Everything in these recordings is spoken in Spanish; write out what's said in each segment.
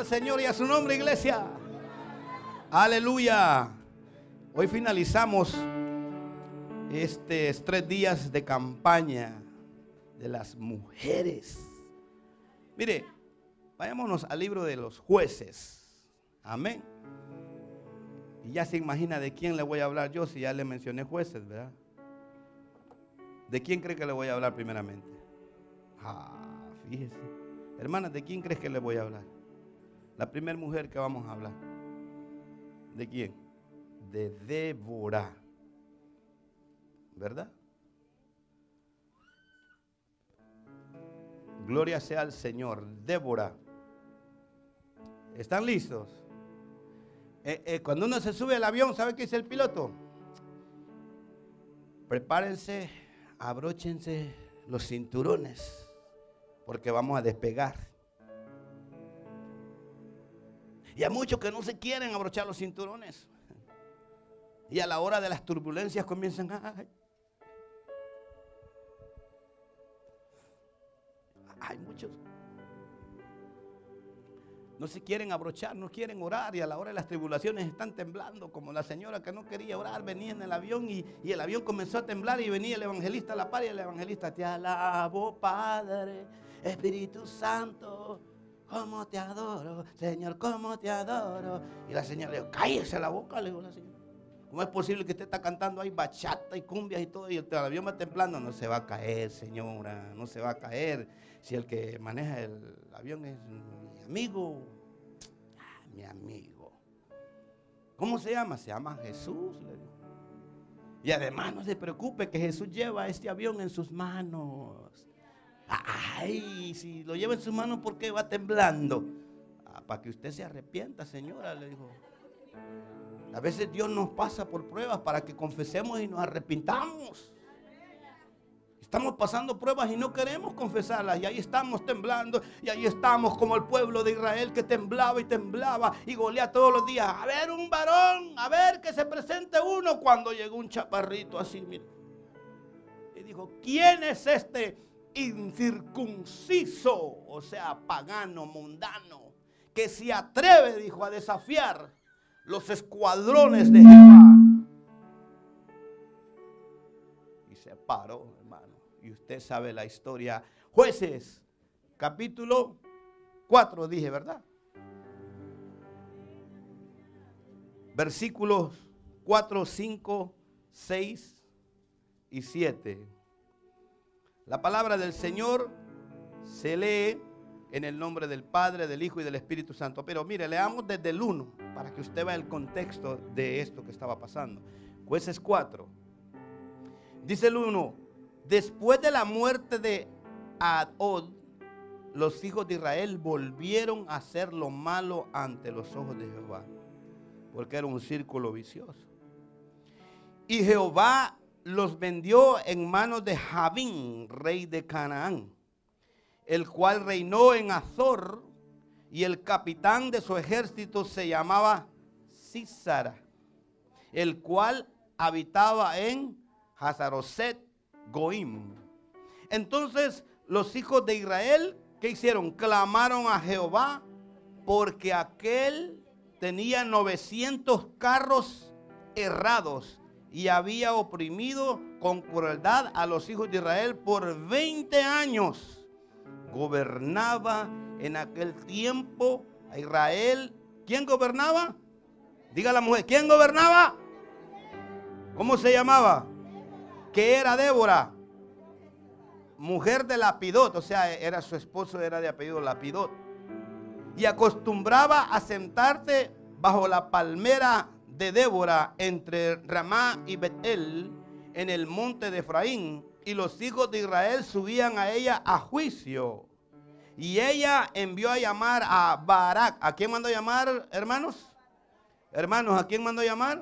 Señor y a su nombre, iglesia. Aleluya. Hoy finalizamos estos 3 días de campaña de las mujeres. Mire, vayámonos al libro de los Jueces. Amén. Y ya se imagina de quién le voy a hablar yo, si ya le mencioné jueces, ¿verdad? ¿De quién cree que le voy a hablar primeramente? Fíjese. Hermanas, ¿de quién crees que le voy a hablar? La primera mujer que vamos a hablar. ¿De quién? De Débora. ¿Verdad? Gloria sea al Señor. Débora. ¿Están listos? Cuando uno se sube al avión, ¿sabe qué dice el piloto? Prepárense, abróchense los cinturones, porque vamos a despegar. Y hay muchos que no se quieren abrochar los cinturones. Y a la hora de las turbulencias comienzan hay muchos. No se quieren abrochar, no quieren orar, y a la hora de las tribulaciones están temblando, como la señora que no quería orar, venía en el avión y el avión comenzó a temblar y venía el evangelista a la par y el evangelista: te alabo, Padre, Espíritu Santo, cómo te adoro, Señor, cómo te adoro. Y la señora le dijo: cállese la boca, le dijo la señora. ¿Cómo es posible que usted está cantando ahí bachata y cumbias y todo y el avión va temblando? No se va a caer, señora, no se va a caer. Si el que maneja el avión es mi amigo. Mi amigo. ¿Cómo se llama? Se llama Jesús, le digo. Y además no se preocupe, que Jesús lleva este avión en sus manos. Ay, si lo lleva en sus manos, ¿por qué va temblando? Para que usted se arrepienta, señora, le dijo. A veces Dios nos pasa por pruebas para que confesemos y nos arrepintamos. Estamos pasando pruebas y no queremos confesarlas, y ahí estamos temblando, y ahí estamos como el pueblo de Israel que temblaba y Goliat todos los días: a ver un varón, a ver que se presente uno. Cuando llegó un chaparrito así, mire, y dijo: ¿quién es este incircunciso, o sea, pagano, mundano, que se atreve, dijo, a desafiar los escuadrones de Jehová? Y se paró, hermano. Y usted sabe la historia. Jueces, capítulo 4, dije, ¿verdad? Versículos 4, 5, 6 y 7. La palabra del Señor se lee en el nombre del Padre, del Hijo y del Espíritu Santo. Pero mire, leamos desde el 1 para que usted vea el contexto de esto que estaba pasando. Jueces 4. Dice el 1: después de la muerte de Ahod, los hijos de Israel volvieron a hacer lo malo ante los ojos de Jehová, porque era un círculo vicioso. Y Jehová los vendió en manos de Jabín, rey de Canaán, el cual reinó en Azor, y el capitán de su ejército se llamaba Sísara, el cual habitaba en Hazaroset Goim. Entonces los hijos de Israel, ¿qué hicieron? Clamaron a Jehová, porque aquel tenía 900 carros errados y había oprimido con crueldad a los hijos de Israel por 20 años. Gobernaba en aquel tiempo a Israel. ¿Quién gobernaba? Diga la mujer, ¿quién gobernaba? ¿Cómo se llamaba? ¿Qué era Débora? Mujer de Lapidot, o sea, era su esposo, era de apellido Lapidot. Y acostumbraba a sentarse bajo la palmera de Débora entre Ramá y Betel en el monte de Efraín. Y los hijos de Israel subían a ella a juicio. Y ella envió a llamar a Barak. ¿A quién mandó a llamar, hermanos? Hermanos, ¿a quién mandó a llamar?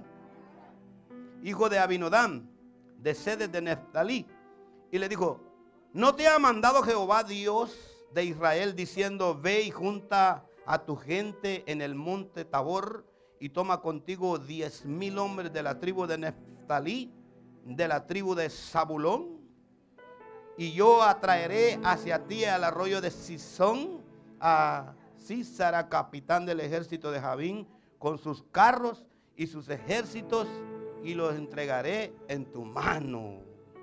Hijo de Abinadab, de Sedes de Neftalí. Y le dijo: ¿no te ha mandado Jehová Dios de Israel diciendo: ve y junta a tu gente en el monte Tabor y toma contigo 10,000 hombres de la tribu de Neftalí, de la tribu de Zabulón? Y yo atraeré hacia ti al arroyo de Sison, a Sísara, capitán del ejército de Jabín, con sus carros y sus ejércitos, y los entregaré en tu mano.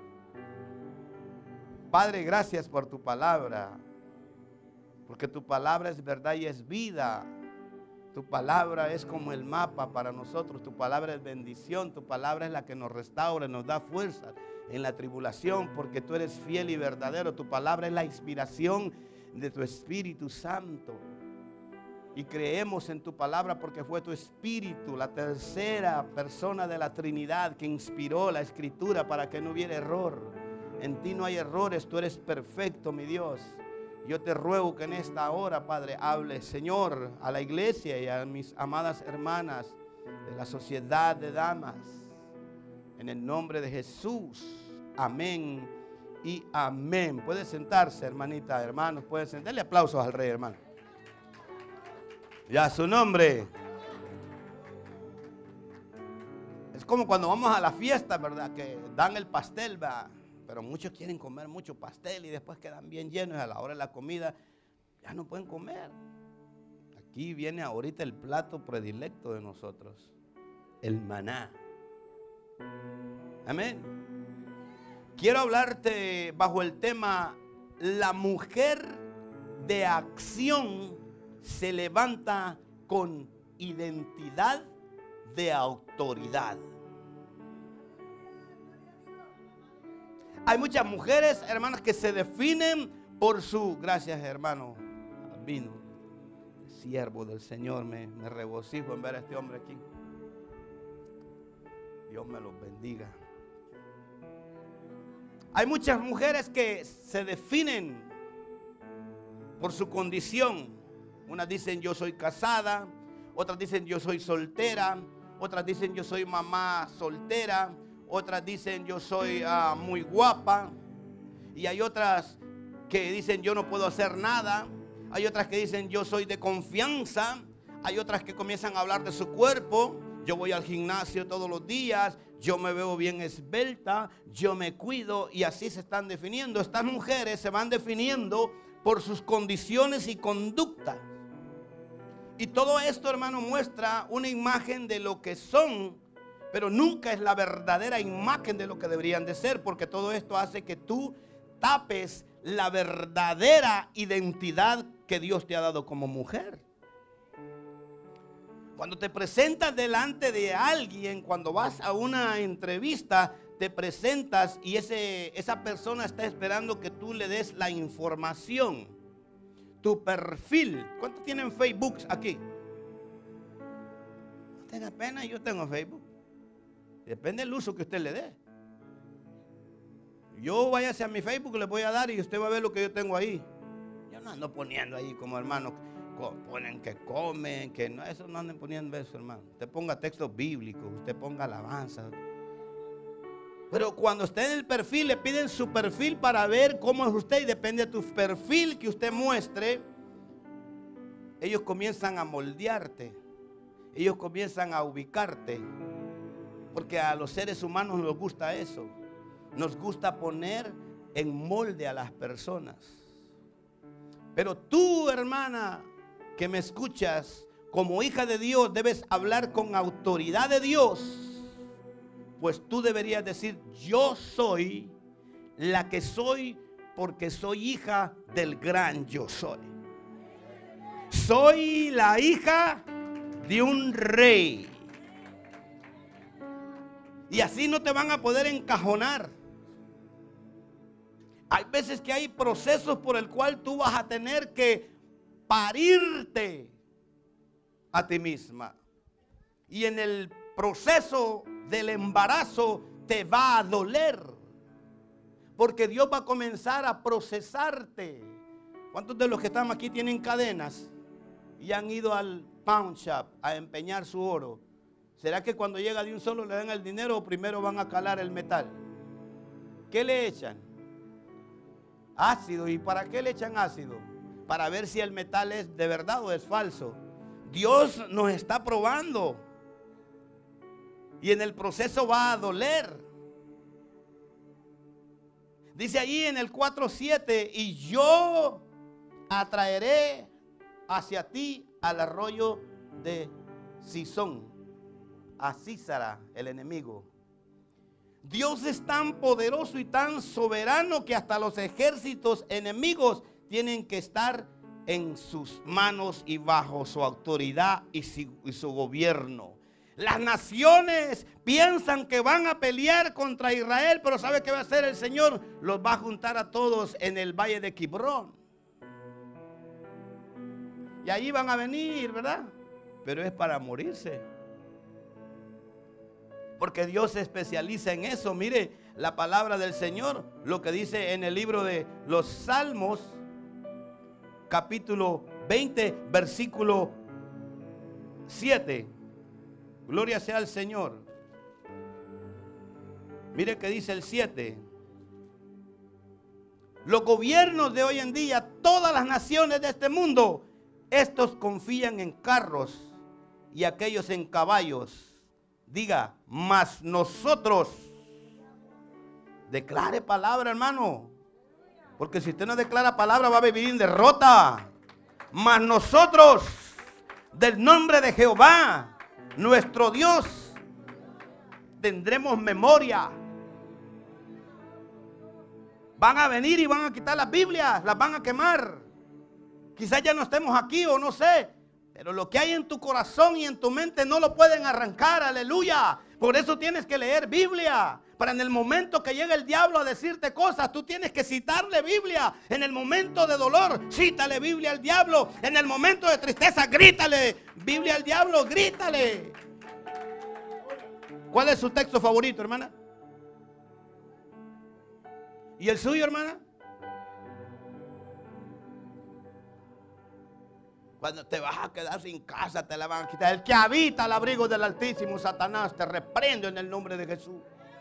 Padre, gracias por tu palabra, porque tu palabra es verdad y es vida. Tu palabra es como el mapa para nosotros. Tu palabra es bendición. Tu palabra es la que nos restaura, nos da fuerza en la tribulación, porque tú eres fiel y verdadero. Tu palabra es la inspiración de tu Espíritu Santo. Y creemos en tu palabra porque fue tu Espíritu, la tercera persona de la Trinidad, que inspiró la Escritura para que no hubiera error. En ti no hay errores, tú eres perfecto, mi Dios. Yo te ruego que en esta hora, Padre, hable, Señor, a la iglesia y a mis amadas hermanas de la sociedad de damas. En el nombre de Jesús. Amén y amén. Puede sentarse, hermanita, hermanos. Pueden sentarse. Denle aplausos al Rey, hermano. Ya su nombre. Es como cuando vamos a la fiesta, ¿verdad? Que dan el pastel, ¿verdad? Pero muchos quieren comer mucho pastel y después quedan bien llenos y a la hora de la comida ya no pueden comer. Aquí viene ahorita el plato predilecto de nosotros, el maná. Amén. Quiero hablarte bajo el tema: la mujer de acción se levanta con identidad de autoridad. Hay muchas mujeres, hermanas, que se definen por su... Gracias, hermano. Vino. Siervo del Señor. Me regocijo en ver a este hombre aquí. Dios me los bendiga. Hay muchas mujeres que se definen por su condición. Unas dicen yo soy casada, otras dicen yo soy soltera, otras dicen yo soy mamá soltera, otras dicen yo soy muy guapa, y hay otras que dicen yo no puedo hacer nada, hay otras que dicen yo soy de confianza, hay otras que comienzan a hablar de su cuerpo. Yo voy al gimnasio todos los días, yo me veo bien esbelta, yo me cuido, y así se están definiendo. Estas mujeres se van definiendo por sus condiciones y conductas. Y todo esto, hermano, muestra una imagen de lo que son, pero nunca es la verdadera imagen de lo que deberían de ser, porque todo esto hace que tú tapes la verdadera identidad que Dios te ha dado como mujer. Cuando te presentas delante de alguien, cuando vas a una entrevista, te presentas y esa persona está esperando que tú le des la información, tu perfil. ¿Cuántos tienen Facebook aquí? No tenga pena, yo tengo Facebook. Depende del uso que usted le dé. Yo váyase a mi Facebook, le voy a dar y usted va a ver lo que yo tengo ahí. Yo no ando poniendo ahí como hermano, ponen que comen, que no, eso no anden poniendo eso, hermano. Usted ponga textos bíblicos, usted ponga alabanza. Pero cuando esté en el perfil, le piden su perfil para ver cómo es usted, y depende de tu perfil que usted muestre, ellos comienzan a moldearte, ellos comienzan a ubicarte, porque a los seres humanos nos gusta eso, nos gusta poner en molde a las personas. Pero tú, hermana, que me escuchas, como hija de Dios, debes hablar con autoridad de Dios. Pues tú deberías decir: yo soy la que soy porque soy hija del gran yo soy. Soy la hija de un rey. Y así no te van a poder encajonar. Hay veces que hay procesos por el cual tú vas a tener que parirte a ti misma. Y en el proceso del embarazo te va a doler, porque Dios va a comenzar a procesarte. ¿Cuántos de los que estamos aquí tienen cadenas y han ido al pawn shop a empeñar su oro? ¿Será que cuando llega de un solo le dan el dinero o primero van a calar el metal? ¿Qué le echan? Ácido. ¿Y para qué le echan ácido? Para ver si el metal es de verdad o es falso. Dios nos está probando. Y en el proceso va a doler. Dice allí en el 4:7: y yo atraeré hacia ti al arroyo de Sison, a Sísara, el enemigo. Dios es tan poderoso y tan soberano que hasta los ejércitos enemigos tienen que estar en sus manos y bajo su autoridad y su gobierno. Las naciones piensan que van a pelear contra Israel, pero ¿sabe qué va a hacer el Señor? Los va a juntar a todos en el valle de Quibrón. Y allí van a venir, ¿verdad? Pero es para morirse. Porque Dios se especializa en eso. Mire la palabra del Señor, lo que dice en el libro de los Salmos, capítulo 20, versículo 7. Gloria sea al Señor. Mire que dice el 7. Los gobiernos de hoy en día, todas las naciones de este mundo, estos confían en carros y aquellos en caballos. Diga, mas nosotros. Declare palabra, hermano. Porque si usted no declara palabra va a vivir en derrota. Mas nosotros, del nombre de Jehová, nuestro Dios, tendremos memoria. Van a venir y van a quitar las Biblias, las van a quemar. Quizás ya no estemos aquí o no sé, pero lo que hay en tu corazón y en tu mente no lo pueden arrancar, aleluya. Por eso tienes que leer Biblia. Para en el momento que llegue el diablo a decirte cosas, tú tienes que citarle Biblia. En el momento de dolor, cítale Biblia al diablo. En el momento de tristeza, grítale Biblia al diablo, grítale. ¿Cuál es su texto favorito, hermana? ¿Y el suyo, hermana? Cuando te vas a quedar sin casa, te la van a quitar. El que habita al abrigo del Altísimo, Satanás, te reprendo en el nombre de Jesús.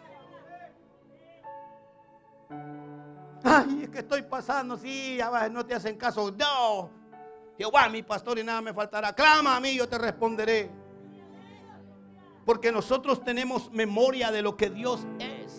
Ay, es que estoy pasando, sí, no te hacen caso. No, Jehová mi pastor y nada me faltará. Clama a mí, yo te responderé. Porque nosotros tenemos memoria de lo que Dios es.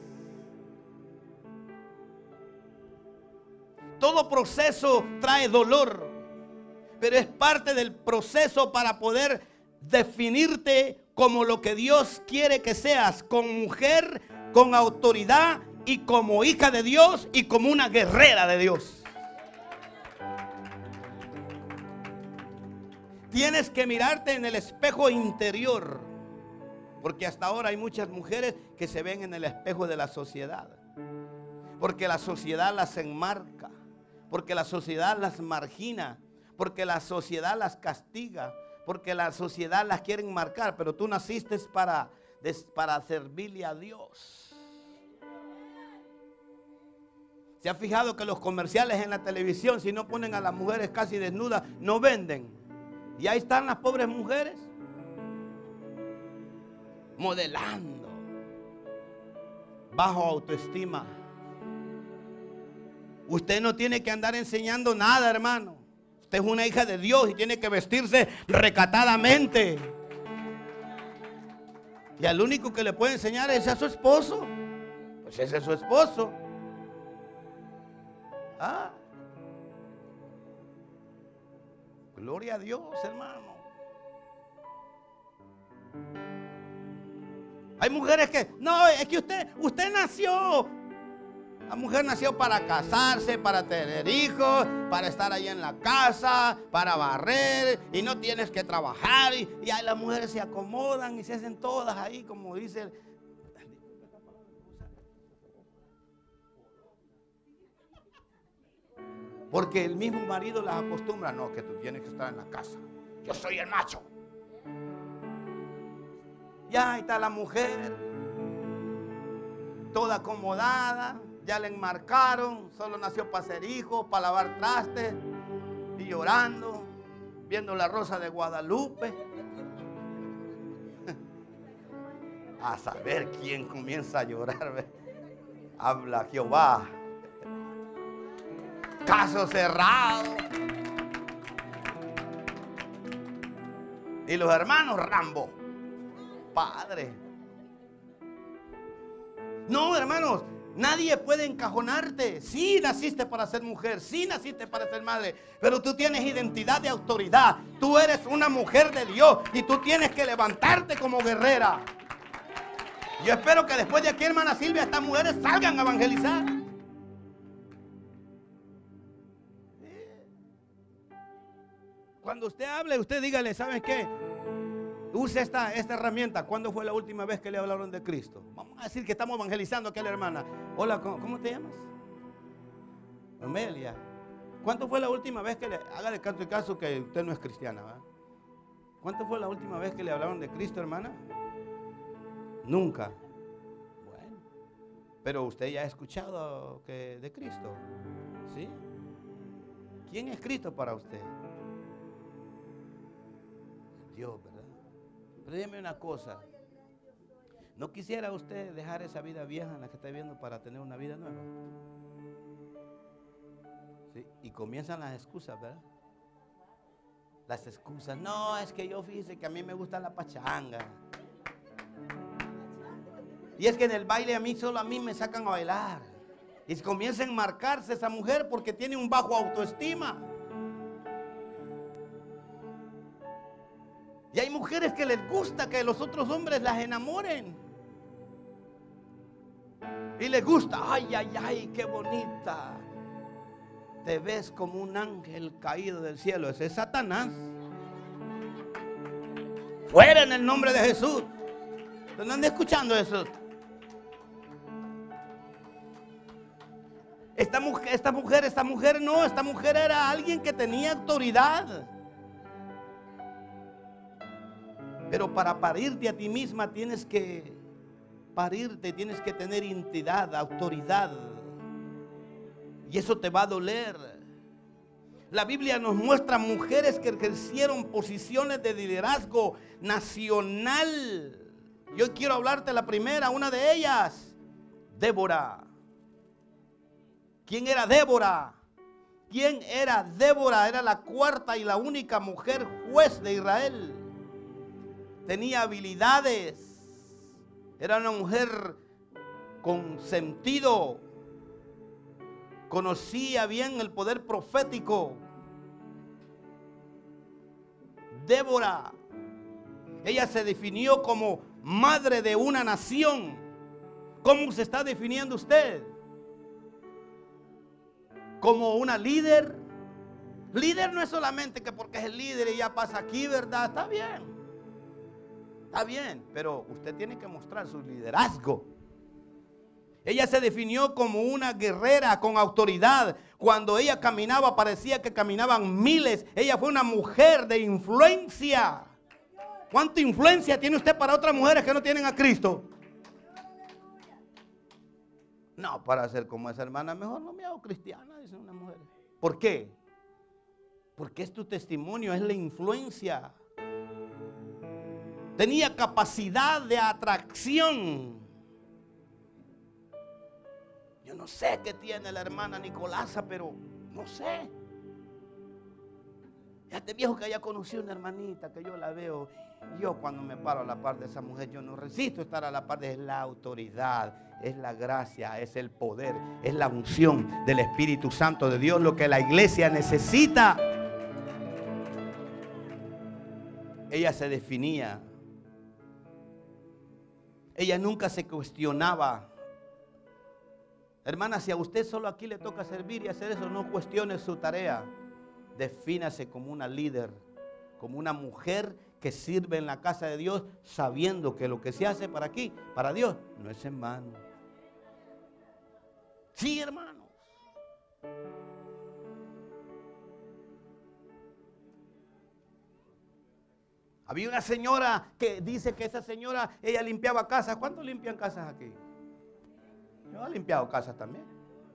Todo proceso trae dolor, pero es parte del proceso para poder definirte como lo que Dios quiere que seas, con mujer, con autoridad y como hija de Dios y como una guerrera de Dios. Tienes que mirarte en el espejo interior, porque hasta ahora hay muchas mujeres que se ven en el espejo de la sociedad, porque la sociedad las enmarca, porque la sociedad las margina, porque la sociedad las castiga, porque la sociedad las quiere enmarcar, pero tú naciste para servirle a Dios. ¿Se ha fijado que los comerciales en la televisión, si no ponen a las mujeres casi desnudas, no venden? Y ahí están las pobres mujeres modelando, bajo autoestima. Usted no tiene que andar enseñando nada, hermano. Usted es una hija de Dios y tiene que vestirse recatadamente. Y al único que le puede enseñar es a su esposo. Pues ese es su esposo. Ah. Gloria a Dios, hermano. Hay mujeres que, no, es que usted nació. La mujer nació para casarse, para tener hijos, para estar ahí en la casa, para barrer, y no tienes que trabajar. Y ahí las mujeres se acomodan y se hacen todas ahí, como dice. Porque el mismo marido las acostumbra, no, que tú tienes que estar en la casa. Yo soy el macho. Ya está la mujer, toda acomodada. Ya le enmarcaron, solo nació para ser hijo, para lavar trastes, y llorando, viendo la Rosa de Guadalupe. A saber quién comienza a llorar. Habla Jehová. Caso cerrado. Y los hermanos Rambo. Padre. No, hermanos. Nadie puede encajonarte. Sí naciste para ser mujer, sí naciste para ser madre, pero tú tienes identidad de autoridad. Tú eres una mujer de Dios y tú tienes que levantarte como guerrera. Yo espero que después de aquí, hermana Silvia, estas mujeres salgan a evangelizar. Cuando usted hable, usted dígale, ¿sabes qué? Use esta herramienta. ¿Cuándo fue la última vez que le hablaron de Cristo? Vamos a decir que estamos evangelizando aquí a la hermana. Hola, ¿cómo te llamas? Amelia. ¿Cuánto fue la última vez que le... Hágale canto y caso que usted no es cristiana, ¿verdad? ¿Cuánto fue la última vez que le hablaron de Cristo, hermana? Nunca. Bueno. Pero usted ya ha escuchado de Cristo. ¿Sí? ¿Quién es Cristo para usted? Dios, ¿verdad? Pero dígame una cosa. ¿No quisiera usted dejar esa vida vieja en la que está viviendo para tener una vida nueva? ¿Sí? Y comienzan las excusas, ¿verdad? Las excusas. No, es que yo fíjese que a mí me gusta la pachanga. Y es que en el baile solo a mí me sacan a bailar. Y comienza a enmarcarse esa mujer porque tiene un bajo autoestima. Y hay mujeres que les gusta que los otros hombres las enamoren. Y les gusta, ay, ay, ay, qué bonita. Te ves como un ángel caído del cielo. Ese es Satanás. Fuera en el nombre de Jesús. ¿No andan escuchando eso? Esta mujer era alguien que tenía autoridad. Pero para parirte a ti misma tienes que tienes que tener identidad, autoridad. Y eso te va a doler. La Biblia nos muestra mujeres que ejercieron posiciones de liderazgo nacional. Yo quiero hablarte de la primera, una de ellas, Débora. ¿Quién era Débora? ¿Quién era Débora? Era la cuarta y la única mujer juez de Israel. Tenía habilidades. Era una mujer con sentido. Conocía bien el poder profético. Débora. Ella se definió como madre de una nación. ¿Cómo se está definiendo usted? Como una líder. Líder no es solamente que porque es el líder y ya pasa aquí, ¿verdad? Está bien. Está bien, pero usted tiene que mostrar su liderazgo. Ella se definió como una guerrera con autoridad. Cuando ella caminaba parecía que caminaban miles. Ella fue una mujer de influencia. ¿Cuánta influencia tiene usted para otras mujeres que no tienen a Cristo? No, para ser como esa hermana, mejor no me hago cristiana, dice una mujer. ¿Por qué? Porque es tu testimonio, es la influencia. Tenía capacidad de atracción. Yo no sé qué tiene la hermana Nicolasa, pero no sé. Este viejo que haya conocido una hermanita que yo la veo. Yo cuando me paro a la par de esa mujer, yo no resisto estar a la par de la autoridad, es la gracia, es el poder, es la unción del Espíritu Santo de Dios, lo que la iglesia necesita. Ella se definía. Ella nunca se cuestionaba. Hermana, si a usted solo aquí le toca servir y hacer eso, no cuestione su tarea. Defínase como una líder, como una mujer que sirve en la casa de Dios, sabiendo que lo que se hace para aquí, para Dios, no es en vano. Sí, hermanos. Había una señora que dice que esa señora, ella limpiaba casas. ¿Cuántos limpian casas aquí? Yo he limpiado casas también.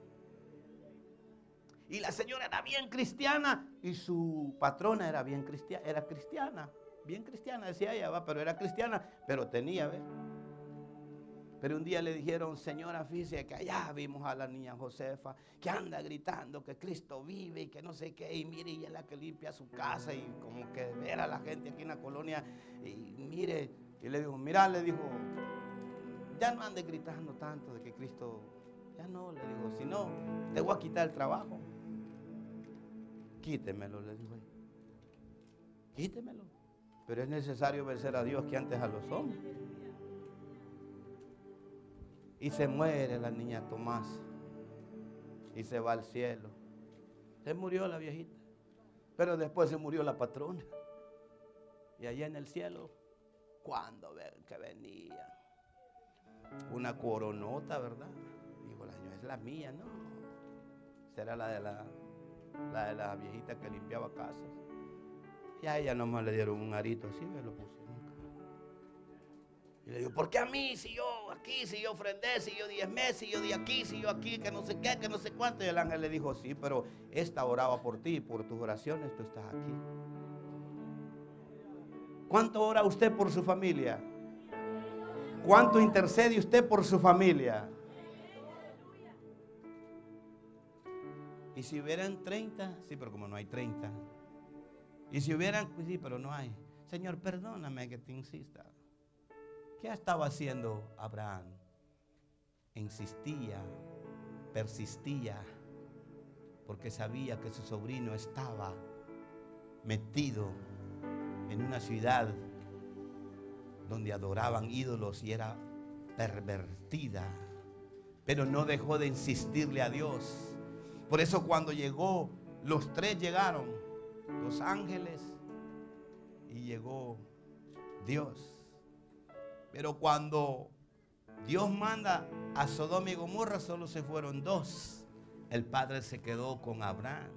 Y la señora era bien cristiana y su patrona era bien cristiana, bien cristiana, decía ella, va, pero era cristiana, pero tenía, ¿ves? Pero un día le dijeron, señora, fíjese que allá vimos a la niña Josefa que anda gritando que Cristo vive y que no sé qué, y mire, ella es la que limpia su casa y como que ver a la gente aquí en la colonia, y mire, y le dijo, mira, le dijo, ya no ande gritando tanto de que Cristo Ya no, le digo, si no, te voy a quitar el trabajo. Quítemelo, le digo. Quítemelo. Pero es necesario vencer a Dios que antes a los hombres. Y se muere la niña Tomás. Y se va al cielo. Se murió la viejita. Pero después se murió la patrona. Y allá en el cielo, cuando ven que venía una coronota, ¿verdad? Digo, es la mía, ¿no? Será la de la viejita que limpiaba casas. Y a ella nomás le dieron un arito así, me lo pusieron. Y le digo, ¿por qué a mí? Si yo aquí, si yo ofrendé, si yo diezmé, si yo di aquí, si yo aquí, que no sé qué, que no sé cuánto. Y el ángel le dijo, sí, pero esta oraba por ti, por tus oraciones tú estás aquí. ¿Cuánto ora usted por su familia? ¿Cuánto intercede usted por su familia? Y si hubieran 30, sí, pero como no hay 30. Y si hubieran, pues sí, pero no hay. Señor, perdóname que te insista. ¿Qué estaba haciendo Abraham? Insistía, persistía, porque sabía que su sobrino estaba metido en una ciudad donde adoraban ídolos y era pervertida, pero no dejó de insistirle a Dios. Por eso cuando llegó, los tres llegaron, los ángeles, y llegó Dios. Pero cuando Dios manda a Sodoma y Gomorra, solo se fueron dos. El padre se quedó con Abraham.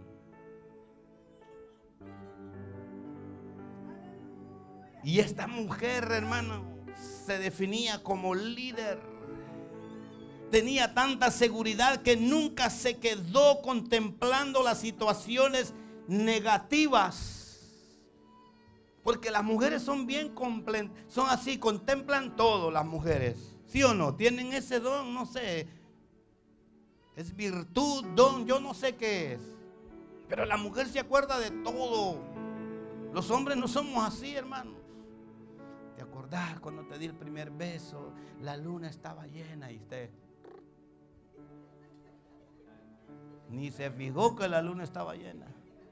Y esta mujer, hermano, se definía como líder. Tenía tanta seguridad que nunca se quedó contemplando las situaciones negativas. Porque las mujeres son bien son así, contemplan todo las mujeres. ¿Sí o no? Tienen ese don, no sé. Es virtud, don, yo no sé qué es. Pero la mujer se acuerda de todo. Los hombres no somos así, hermanos. ¿Te acordás cuando te di el primer beso? La luna estaba llena y usted ni se fijó que la luna estaba llena.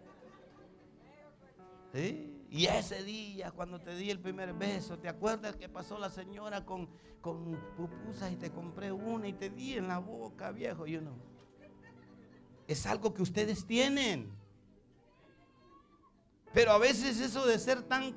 ¿Sí? Y ese día cuando te di el primer beso, ¿te acuerdas que pasó la señora con pupusas y te compré una y te di en la boca, viejo? Y uno, es algo que ustedes tienen. Pero a veces eso de ser tan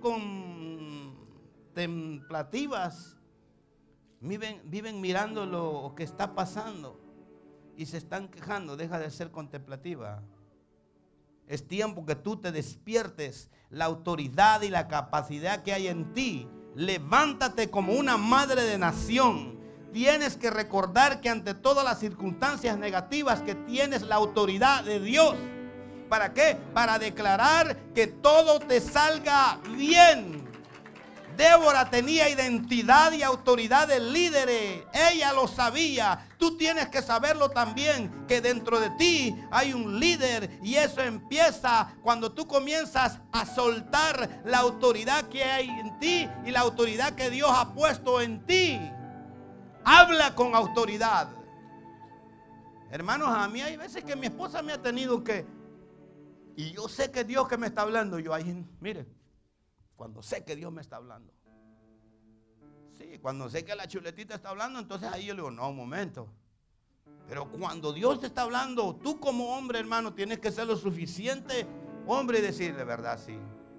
contemplativas, viven mirando lo que está pasando y se están quejando. Deja de ser contemplativa. Es tiempo que tú te despiertes la autoridad y la capacidad que hay en ti. Levántate como una madre de nación. Tienes que recordar que ante todas las circunstancias negativas que tienes la autoridad de Dios. ¿Para qué? Para declarar que todo te salga bien. Débora tenía identidad y autoridad de líder. Ella lo sabía. Tú tienes que saberlo también, que dentro de ti hay un líder. Y eso empieza cuando tú comienzas a soltar la autoridad que hay en ti y la autoridad que Dios ha puesto en ti. Habla con autoridad. Hermanos, a mí hay veces que mi esposa me ha tenido que... Y yo sé que Dios que me está hablando. Yo ahí, mire, cuando sé que Dios me está hablando. Sí, cuando sé que la chuletita está hablando, entonces ahí yo le digo, no, un momento. Pero cuando Dios te está hablando, tú como hombre, hermano, tienes que ser lo suficiente hombre y decirle, verdad, sí.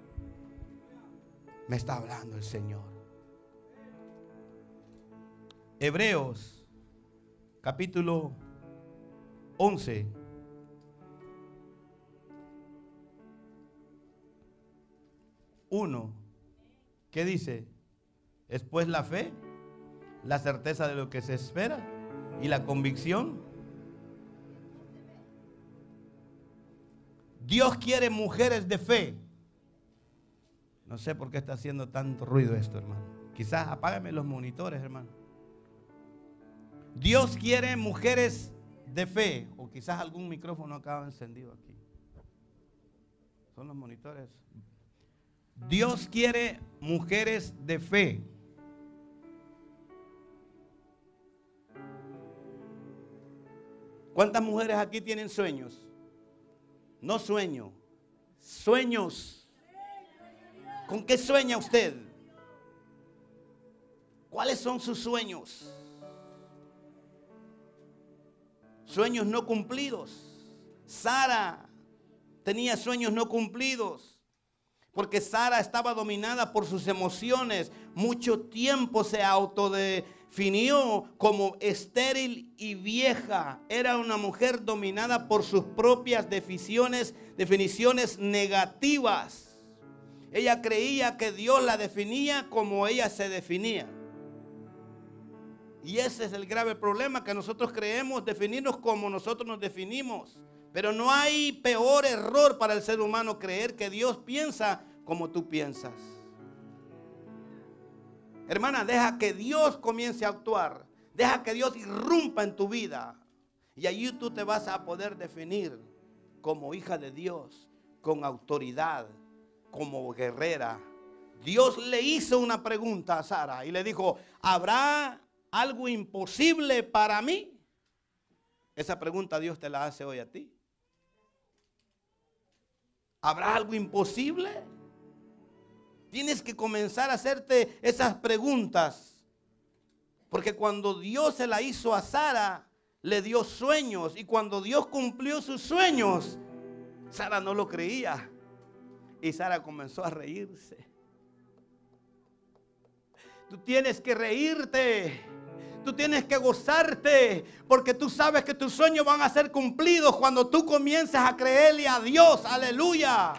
Me está hablando el Señor. Hebreos, capítulo 11. ¿Qué dice? Es pues la fe, la certeza de lo que se espera y la convicción. Dios quiere mujeres de fe. No sé por qué está haciendo tanto ruido esto, hermano. Quizás apágame los monitores, hermano. Dios quiere mujeres de fe. O quizás algún micrófono acaba encendido aquí. Son los monitores. Dios quiere mujeres de fe. ¿Cuántas mujeres aquí tienen sueños? No sueño, sueños. ¿Con qué sueña usted? ¿Cuáles son sus sueños? Sueños no cumplidos. Sara tenía sueños no cumplidos, porque Sara estaba dominada por sus emociones. Mucho tiempo se autodefinió como estéril y vieja. Era una mujer dominada por sus propias definiciones negativas. Ella creía que Dios la definía como ella se definía. Y ese es el grave problema, que nosotros creemos definirnos como nosotros nos definimos. Pero no hay peor error para el ser humano creer que Dios piensa como tú piensas. Hermana, deja que Dios comience a actuar. Deja que Dios irrumpa en tu vida. Y allí tú te vas a poder definir como hija de Dios, con autoridad, como guerrera. Dios le hizo una pregunta a Sara y le dijo: ¿habrá algo imposible para mí? Esa pregunta Dios te la hace hoy a ti. ¿Habrá algo imposible? Tienes que comenzar a hacerte esas preguntas. Porque cuando Dios se la hizo a Sara, le dio sueños. Y cuando Dios cumplió sus sueños, Sara no lo creía. Y Sara comenzó a reírse. Tú tienes que reírte. Tú tienes que gozarte, porque tú sabes que tus sueños van a ser cumplidos cuando tú comiences a creerle a Dios. Aleluya.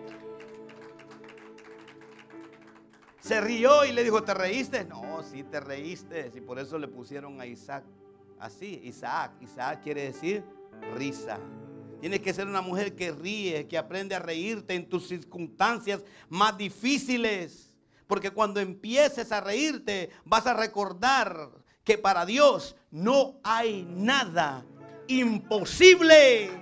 Se rió y le dijo: ¿te reíste? No, sí te reíste. Y por eso le pusieron a Isaac así, Isaac. Isaac quiere decir risa. Tienes que ser una mujer que ríe, que aprende a reírte en tus circunstancias más difíciles. Porque cuando empieces a reírte, vas a recordar que para Dios no hay nada imposible.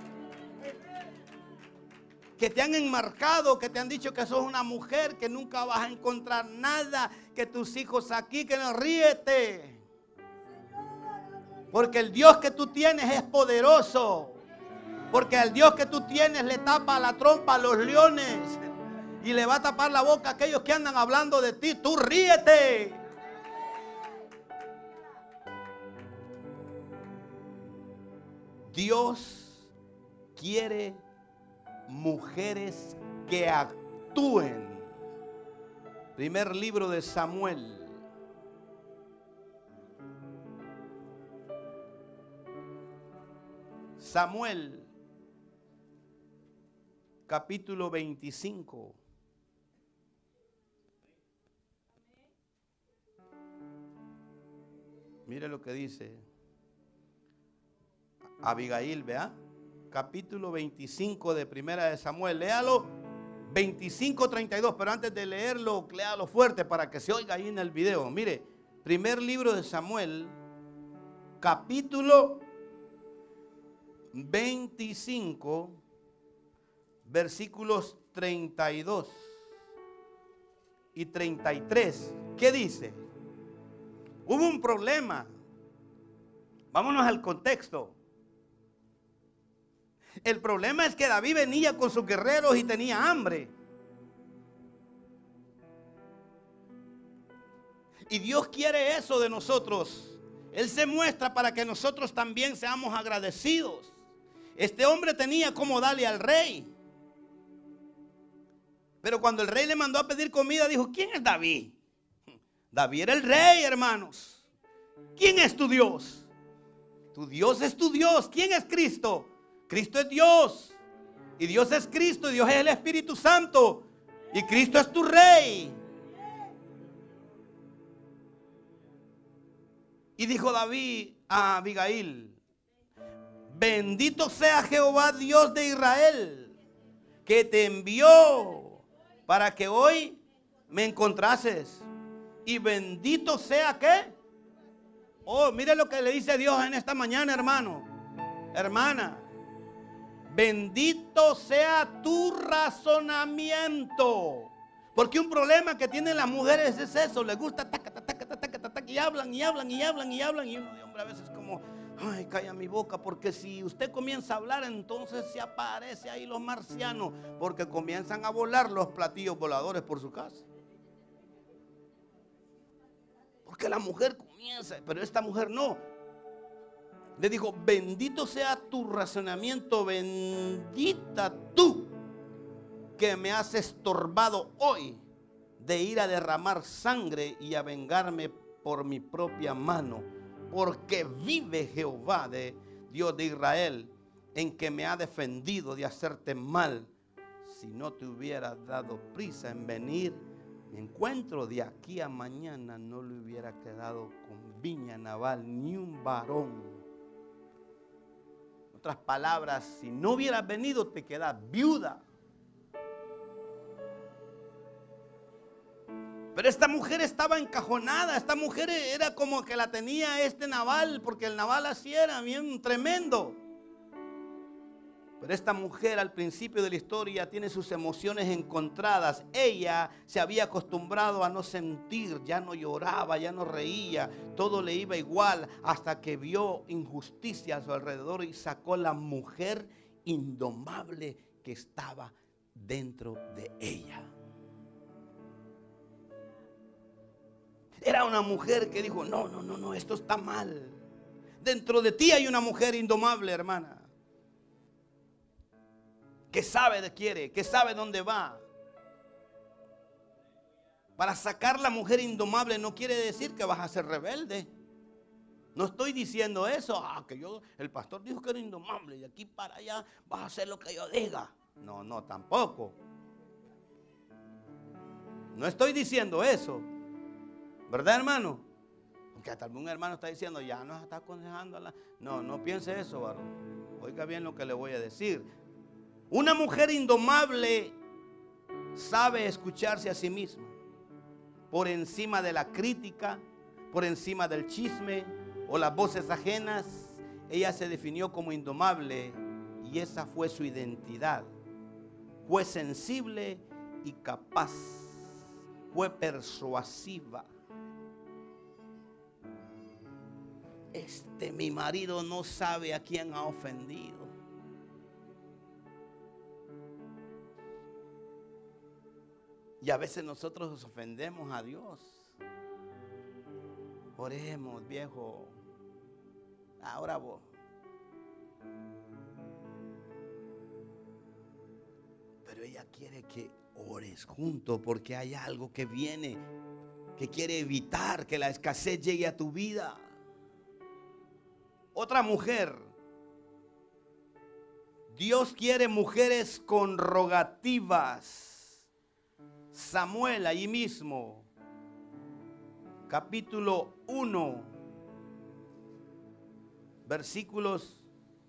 Que te han enmarcado, que te han dicho que sos una mujer, que nunca vas a encontrar nada, que tus hijos aquí, que no, ríete. Porque el Dios que tú tienes es poderoso. Porque al Dios que tú tienes le tapa la trompa a los leones y le va a tapar la boca a aquellos que andan hablando de ti. Tú ríete. Dios quiere mujeres que actúen. Primer libro de Samuel. Samuel, capítulo 25. Mire lo que dice Abigail, vea. Capítulo 25 de Primera de Samuel. Léalo 25:32. Pero antes de leerlo, léalo fuerte para que se oiga ahí en el video. Mire, primer libro de Samuel, capítulo 25, versículos 32 y 33. ¿Qué dice? Hubo un problema. Vámonos al contexto. El problema es que David venía con sus guerreros y tenía hambre. Y Dios quiere eso de nosotros. Él se muestra para que nosotros también seamos agradecidos. Este hombre tenía como darle al rey. Pero cuando el rey le mandó a pedir comida, dijo: ¿quién es David? David era el rey, hermanos. ¿Quién es tu Dios? Tu Dios es tu Dios. ¿Quién es Cristo? Cristo es Dios. Y Dios es Cristo. Y Dios es el Espíritu Santo. Y Cristo es tu rey. Y dijo David a Abigail: bendito sea Jehová, Dios de Israel, que te envió para que hoy me encontrases. Y bendito sea ¿qué? Oh, mire lo que le dice Dios en esta mañana, hermano, hermana. Bendito sea tu razonamiento. Porque un problema que tienen las mujeres es eso. Les gusta taca, taca, taca, taca, taca, y hablan y hablan y hablan y hablan. Y uno de hombre a veces como Ay, calla mi boca, porque si usted comienza a hablar, entonces se aparece ahí los marcianos, porque comienzan a volar los platillos voladores por su casa. Porque la mujer comienza, pero esta mujer no. Le dijo, bendito sea tu razonamiento, bendita tú que me has estorbado hoy de ir a derramar sangre y a vengarme por mi propia mano. Porque vive Jehová, de Dios de Israel, en que me ha defendido de hacerte mal. Si no te hubiera dado prisa en venir, mi encuentro de aquí a mañana no le hubiera quedado con viña Nabal ni un varón. En otras palabras, si no hubieras venido, te quedas viuda. Pero esta mujer estaba encajonada. Esta mujer era como que la tenía Nabal, porque el Nabal así era bien tremendo. Pero esta mujer al principio de la historia tiene sus emociones encontradas. Ella se había acostumbrado a no sentir, ya no lloraba, ya no reía, todo le iba igual, hasta que vio injusticia a su alrededor y sacó la mujer indomable que estaba dentro de ella. Era una mujer que dijo, no, esto está mal. Dentro de ti hay una mujer indomable, hermana, que sabe de quiere, que sabe dónde va. Para sacar la mujer indomable no quiere decir que vas a ser rebelde. No estoy diciendo eso, el pastor dijo que era indomable y de aquí para allá vas a hacer lo que yo diga. No, tampoco. No estoy diciendo eso. ¿Verdad, hermano? Porque hasta algún hermano está diciendo, ya nos está aconsejando. No piense eso, varón. Oiga bien lo que le voy a decir. Una mujer indomable sabe escucharse a sí misma. Por encima de la crítica, por encima del chisme o las voces ajenas. Ella se definió como indomable y esa fue su identidad. Fue sensible y capaz. Fue persuasiva. Mi marido no sabe a quién ha ofendido. Y a veces nosotros nos ofendemos a Dios. Oremos, viejo. Ahora vos. Pero ella quiere que ores juntos porque hay algo que viene, que quiere evitar que la escasez llegue a tu vida. Otra mujer. Dios quiere mujeres con rogativas. Samuel, allí mismo, capítulo 1, versículos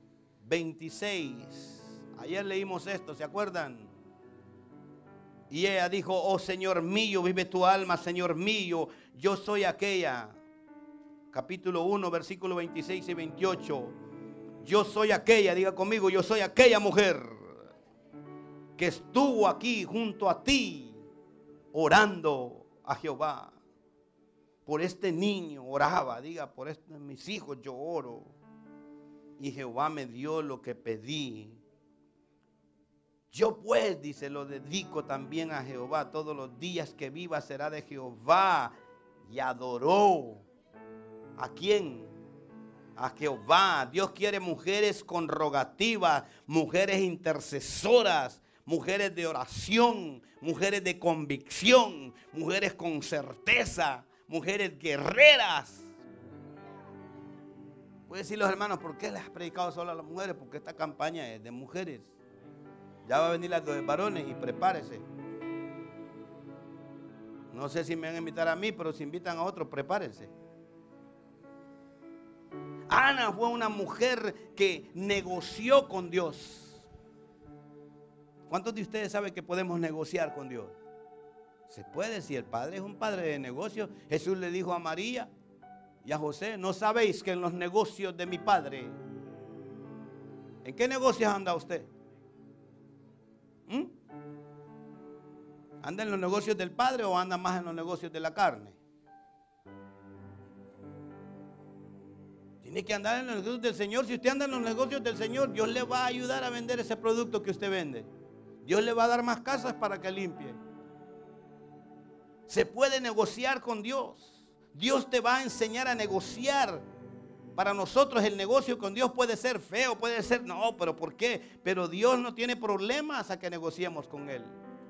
26. Ayer leímos esto, ¿se acuerdan? Y ella dijo, oh Señor mío, vive tu alma, Señor mío, yo soy aquella. Capítulo 1, versículos 26 y 28. Yo soy aquella, diga conmigo, yo soy aquella mujer que estuvo aquí junto a ti orando a Jehová. Por este niño oraba, diga, por mis hijos yo oro. Y Jehová me dio lo que pedí. Yo pues, dice, lo dedico también a Jehová. Todos los días que viva será de Jehová. Y adoró. ¿A quién? A Jehová. Dios quiere mujeres con rogativas, mujeres intercesoras, mujeres de oración, mujeres de convicción, mujeres con certeza, mujeres guerreras. Voy a decir los hermanos, ¿por qué les has predicado solo a las mujeres? Porque esta campaña es de mujeres. Ya va a venir las de varones y prepárese. No sé si me van a invitar a mí, pero si invitan a otros, prepárense. Ana fue una mujer que negoció con Dios. ¿Cuántos de ustedes saben que podemos negociar con Dios? Se puede, si el Padre es un padre de negocios. Jesús le dijo a María y a José, ¿no sabéis que en los negocios de mi Padre? ¿En qué negocios anda usted? ¿Anda en los negocios del Padre o anda más en los negocios de la carne? Tiene que andar en los negocios del Señor. Si usted anda en los negocios del Señor, Dios le va a ayudar a vender ese producto que usted vende. Dios le va a dar más casas para que limpie. Se puede negociar con Dios. Dios te va a enseñar a negociar. Para nosotros el negocio con Dios puede ser feo, puede ser, no, pero ¿por qué? Pero Dios no tiene problemas a que negociemos con Él.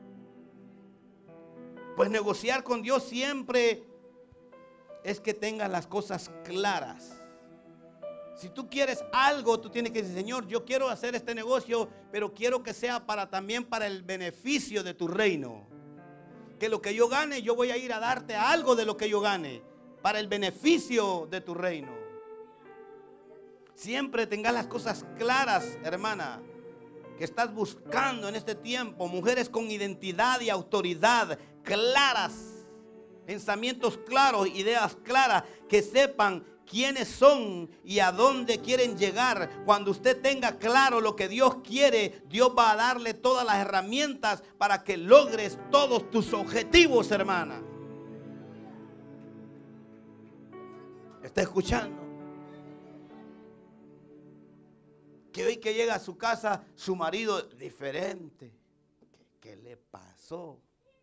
Pues negociar con Dios siempre es que tengas las cosas claras. Si tú quieres algo, tú tienes que decir, Señor, yo quiero hacer este negocio, pero quiero que sea también para el beneficio de tu reino. Que lo que yo gane, yo voy a ir a darte algo de lo que yo gane, para el beneficio de tu reino. Siempre tengas las cosas claras, hermana, que estás buscando en este tiempo. Mujeres con identidad y autoridad claras, pensamientos claros, ideas claras, que sepan quiénes son y a dónde quieren llegar. Cuando usted tenga claro lo que Dios quiere, Dios va a darle todas las herramientas para que logres todos tus objetivos, hermana. ¿Está escuchando? Que hoy que llega a su casa, su marido diferente. ¿Qué le pasó?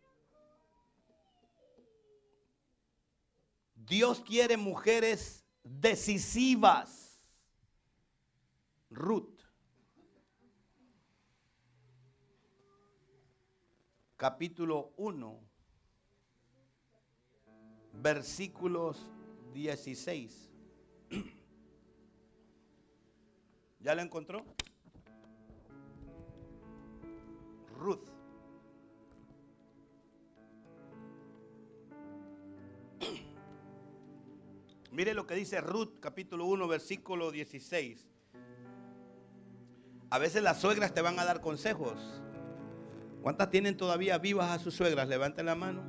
Dios quiere mujeres decisivas. Ruth, capítulo 1, versículos 16. ¿Ya lo encontró? Ruth. Mire lo que dice Ruth, capítulo 1, versículo 16. A veces las suegras te van a dar consejos. ¿Cuántas tienen todavía vivas a sus suegras? Levanten la mano.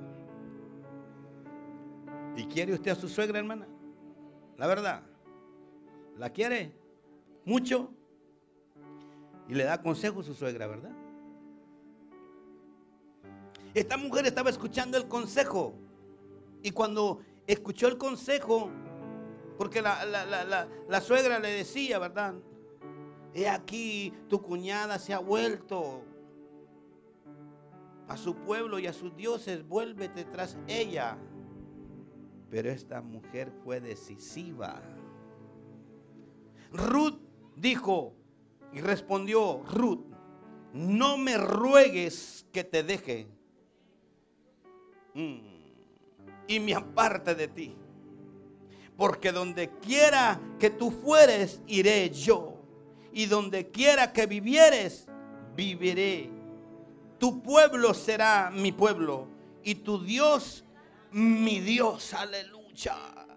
¿Y quiere usted a su suegra, hermana? La verdad. ¿La quiere? Mucho. Y le da consejo a su suegra, ¿verdad? Esta mujer estaba escuchando el consejo. Y cuando escuchó el consejo, porque la suegra le decía, ¿verdad? He aquí, tu cuñada se ha vuelto a su pueblo y a sus dioses, vuélvete tras ella. Pero esta mujer fue decisiva. Ruth dijo y respondió Ruth: no me ruegues que te deje y me aparte de ti, porque donde quiera que tú fueres, iré yo, y donde quiera que vivieres, viviré. Tu pueblo será mi pueblo y tu Dios mi Dios. Aleluya.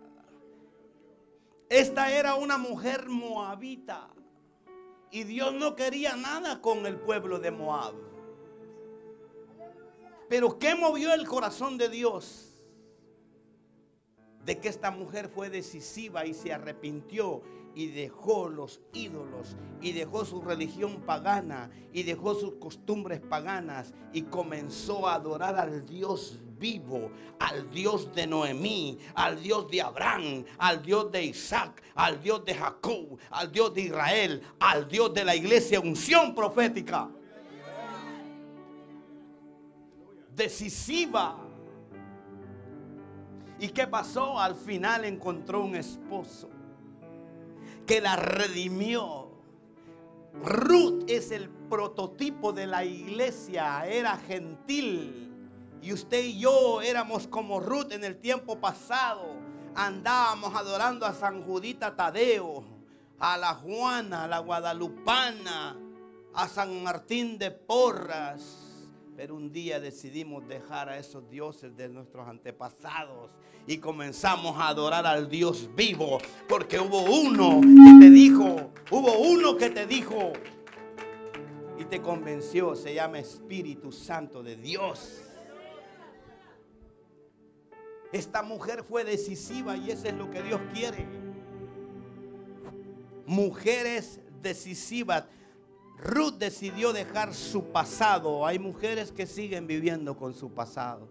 Esta era una mujer moabita y Dios no quería nada con el pueblo de Moab. Pero ¿qué movió el corazón de Dios? De que esta mujer fue decisiva y se arrepintió y dejó los ídolos y dejó su religión pagana y dejó sus costumbres paganas y comenzó a adorar al Dios vivo, al Dios de Noemí, al Dios de Abraham, al Dios de Isaac, al Dios de Jacob, al Dios de Israel, al Dios de la iglesia unción profética. Decisiva. ¿Y qué pasó? Al final encontró un esposo que la redimió. Ruth es el prototipo de la iglesia. Era gentil. Y usted y yo éramos como Ruth en el tiempo pasado. Andábamos adorando a San Judita Tadeo, a la Juana, a la Guadalupana, a San Martín de Porras. Pero un día decidimos dejar a esos dioses de nuestros antepasados y comenzamos a adorar al Dios vivo, porque hubo uno que te dijo y te convenció. Se llama Espíritu Santo de Dios. Esta mujer fue decisiva y eso es lo que Dios quiere. Mujeres decisivas. Ruth decidió dejar su pasado. Hay mujeres que siguen viviendo con su pasado.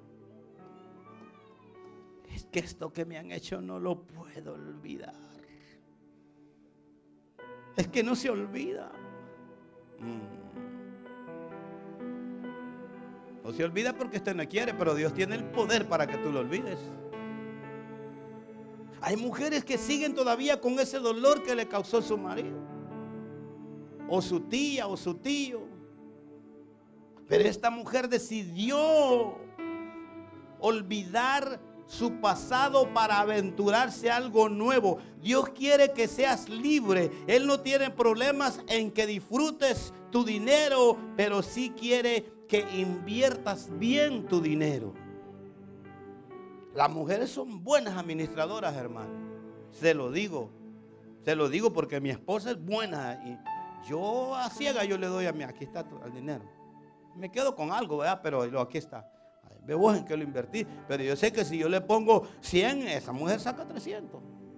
Es que esto que me han hecho no lo puedo olvidar. Es que no se olvida. No se olvida porque usted no quiere, pero Dios tiene el poder para que tú lo olvides. Hay mujeres que siguen todavía con ese dolor que le causó su marido, o su tía, o su tío. Pero esta mujer decidió olvidar su pasado para aventurarse a algo nuevo. Dios quiere que seas libre. Él no tiene problemas en que disfrutes tu dinero, pero sí quiere que inviertas bien tu dinero. Las mujeres son buenas administradoras, hermano. Se lo digo porque mi esposa es buena y yo a ciega yo le doy a mí, aquí está el dinero. Me quedo con algo, ¿verdad? Pero aquí está. Ve vos en que lo invertí. Pero yo sé que si yo le pongo 100, esa mujer saca 300.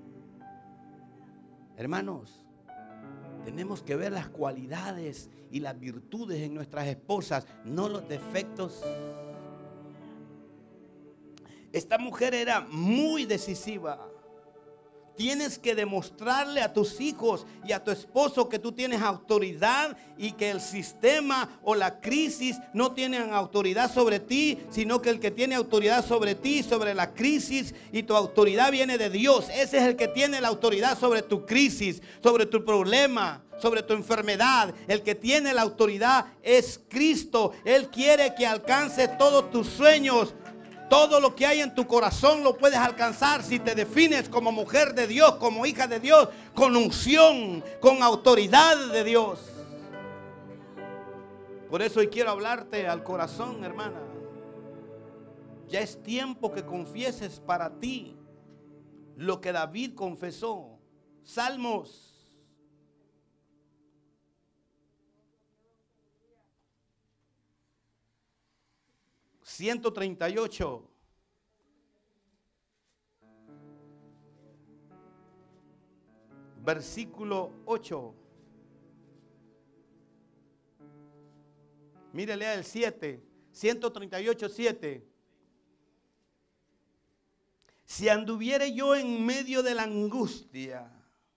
Hermanos, tenemos que ver las cualidades y las virtudes en nuestras esposas, no los defectos. Esta mujer era muy decisiva. Tienes que demostrarle a tus hijos y a tu esposo que tú tienes autoridad y que el sistema o la crisis no tienen autoridad sobre ti, sino que el que tiene autoridad sobre ti, sobre la crisis, y tu autoridad viene de Dios. Ese es el que tiene la autoridad sobre tu crisis, sobre tu problema, sobre tu enfermedad. El que tiene la autoridad es Cristo. Él quiere que alcances todos tus sueños. Todo lo que hay en tu corazón lo puedes alcanzar si te defines como mujer de Dios, como hija de Dios, con unción, con autoridad de Dios. Por eso hoy quiero hablarte al corazón, hermana. Ya es tiempo que confieses para ti lo que David confesó. Salmos 138. Versículo 8. Mire, lea el 7. 138, 7. Si anduviere yo en medio de la angustia.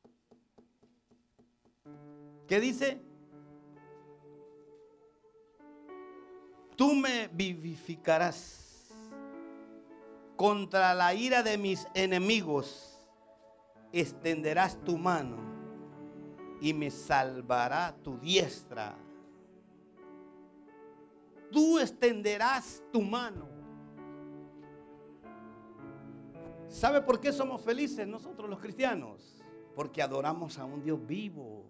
¿Qué dice? Tú me vivificarás contra la ira de mis enemigos. Extenderás tu mano y me salvará tu diestra. Tú extenderás tu mano. ¿Sabe por qué somos felices nosotros los cristianos? Porque adoramos a un Dios vivo.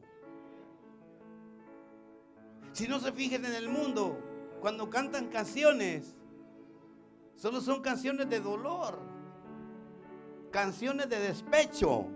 Si no se fijan en el mundo, cuando cantan canciones, solo son canciones de dolor, canciones de despecho.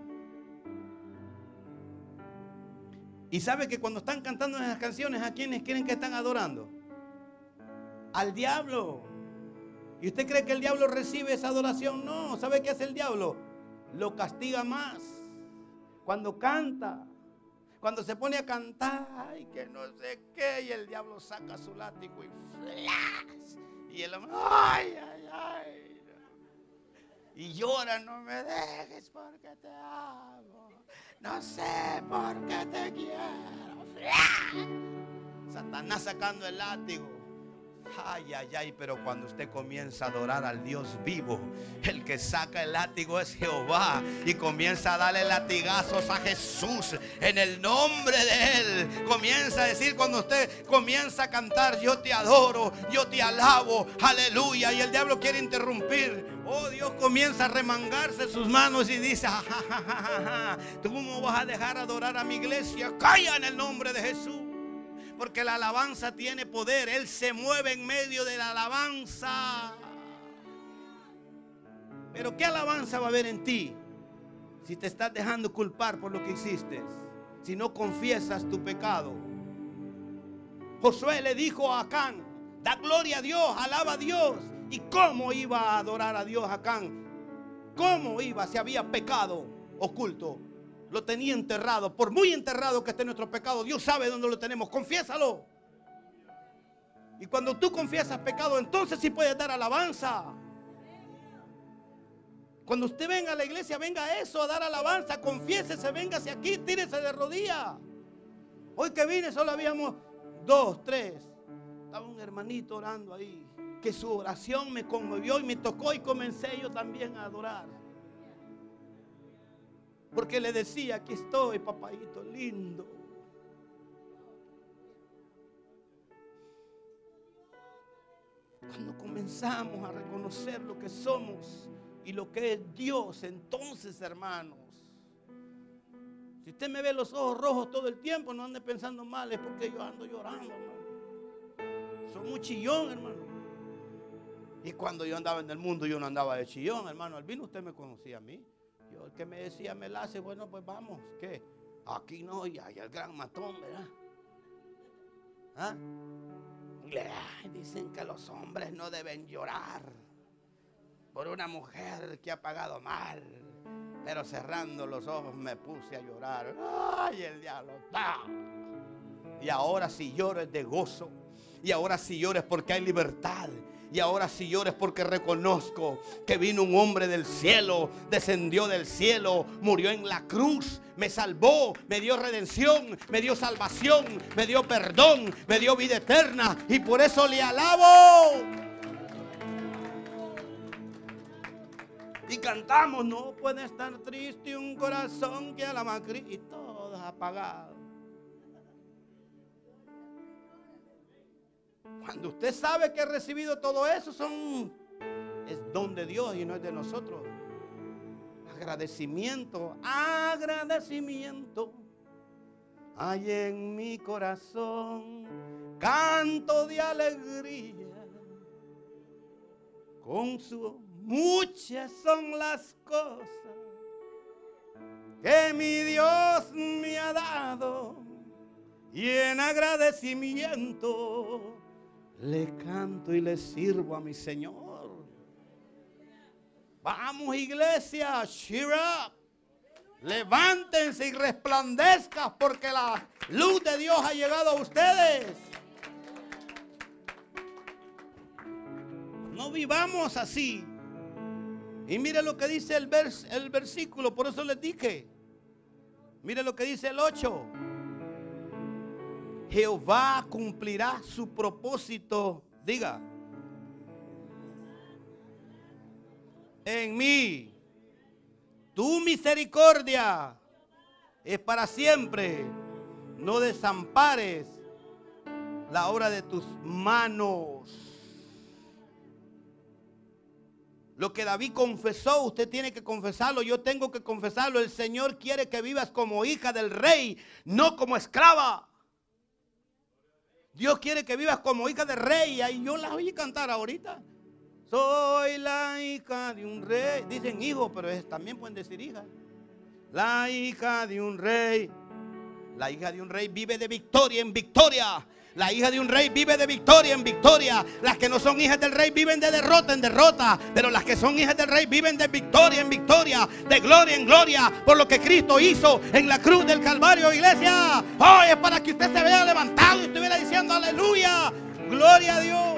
Y sabe que cuando están cantando esas canciones, ¿a quiénes creen que están adorando? Al diablo. ¿Y usted cree que el diablo recibe esa adoración? No. ¿Sabe qué hace el diablo? Lo castiga más. Cuando canta, cuando se pone a cantar y que no sé qué, y el diablo saca su látigo y flash, y el hombre, ay, ay, ay, y llora, no me dejes porque te amo, no sé por qué te quiero, flash. Satanás sacando el látigo. Ay, ay, ay, pero cuando usted comienza a adorar al Dios vivo, el que saca el látigo es Jehová, y comienza a darle latigazos a Jesús en el nombre de Él. Comienza a decir, cuando usted comienza a cantar, yo te adoro, yo te alabo, aleluya, y el diablo quiere interrumpir. Oh, Dios comienza a remangarse sus manos y dice, ja, ja, ja, ja, ja, ¿tú cómo vas a dejar adorar a mi iglesia? Calla en el nombre de Jesús. Porque la alabanza tiene poder. Él se mueve en medio de la alabanza. Pero ¿qué alabanza va a haber en ti si te estás dejando culpar por lo que hiciste? Si no confiesas tu pecado. Josué le dijo a Acán, da gloria a Dios, alaba a Dios. ¿Y cómo iba a adorar a Dios Acán? ¿Cómo iba si había pecado oculto? Lo tenía enterrado. Por muy enterrado que esté nuestro pecado, Dios sabe dónde lo tenemos. Confiésalo. Y cuando tú confiesas pecado, entonces sí puedes dar alabanza. Cuando usted venga a la iglesia, venga a eso, a dar alabanza, confiésese, véngase aquí, tírese de rodillas. Hoy que vine solo habíamos 2, 3. Estaba un hermanito orando ahí, que su oración me conmovió y me tocó y comencé yo también a adorar. Porque le decía, aquí estoy, papayito lindo. Cuando comenzamos a reconocer lo que somos y lo que es Dios, entonces, hermanos, si usted me ve los ojos rojos todo el tiempo, no ande pensando mal, es porque yo ando llorando, hermano. Soy muy chillón, hermano. Y cuando yo andaba en el mundo, yo no andaba de chillón, hermano. Al vino usted me conocía a mí. Yo, el que me decía, me la hace, bueno, pues vamos. ¿Qué? Aquí no, y hay el gran matón, ¿verdad? ¿Ah? Dicen que los hombres no deben llorar por una mujer que ha pagado mal. Pero cerrando los ojos me puse a llorar. Ay, el diablo. ¡Ah! Y ahora si lloro es de gozo. Y ahora si lloro es porque hay libertad. Y ahora si lloro es porque reconozco que vino un hombre del cielo, descendió del cielo, murió en la cruz, me salvó, me dio redención, me dio salvación, me dio perdón, me dio vida eterna. Y por eso le alabo. Y cantamos, no puede estar triste un corazón que alaba a Cristo. Y todos apagados. Cuando usted sabe que ha recibido todo eso, es don de Dios y no es de nosotros. Agradecimiento, agradecimiento. Hay en mi corazón canto de alegría. Con su muchas son las cosas que mi Dios me ha dado. Y en agradecimiento le canto y le sirvo a mi Señor. Vamos, iglesia, cheer up. Levántense y resplandezcan porque la luz de Dios ha llegado a ustedes. No vivamos así. Y mire lo que dice el versículo, por eso les dije. Mire lo que dice el 8. Jehová cumplirá su propósito, diga, en mí. Tu misericordia es para siempre. No desampares la obra de tus manos. Lo que David confesó, usted tiene que confesarlo. Yo tengo que confesarlo. El Señor quiere que vivas como hija del rey, no como esclava. Dios quiere que vivas como hija de rey. Y yo la oí cantar ahorita. Soy la hija de un rey. Dicen hijo, pero también pueden decir hija. La hija de un rey. La hija de un rey vive de victoria en victoria. La hija de un rey vive de victoria en victoria. Las que no son hijas del rey viven de derrota en derrota. Pero las que son hijas del rey viven de victoria en victoria, de gloria en gloria, por lo que Cristo hizo en la cruz del Calvario, iglesia. Oh, es para que usted se vea levantado y estuviera diciendo aleluya, gloria a Dios.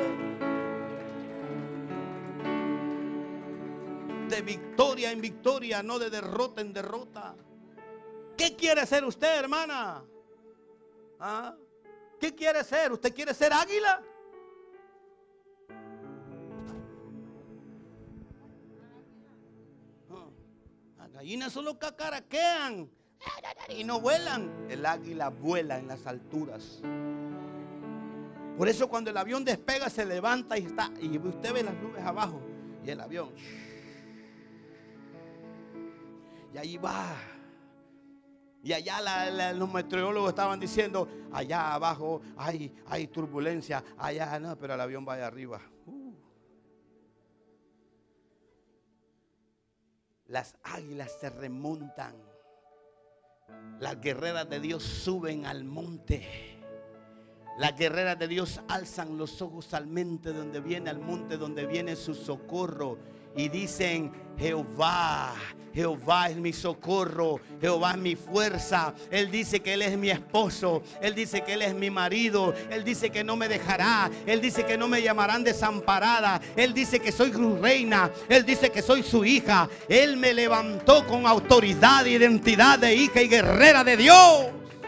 De victoria en victoria, no de derrota en derrota. ¿Qué quiere ser usted, hermana? ¿Ah? ¿Qué quiere ser? ¿Usted quiere ser águila? Las gallinas solo cacaraquean y no vuelan. El águila vuela en las alturas. Por eso cuando el avión despega se levanta y usted ve las nubes abajo y el avión. Y ahí va. Y allá los meteorólogos estaban diciendo, allá abajo hay turbulencia, allá no, pero el avión va allá arriba. Las águilas se remontan. Las guerreras de Dios suben al monte. Las guerreras de Dios alzan los ojos al monte donde viene su socorro. y dicen: Jehová, Jehová es mi socorro, Jehová es mi fuerza. Él dice que Él es mi esposo, Él dice que Él es mi marido, Él dice que no me dejará, Él dice que no me llamarán desamparada, Él dice que soy su reina, Él dice que soy su hija. Él me levantó con autoridad e identidad de hija y guerrera de Dios.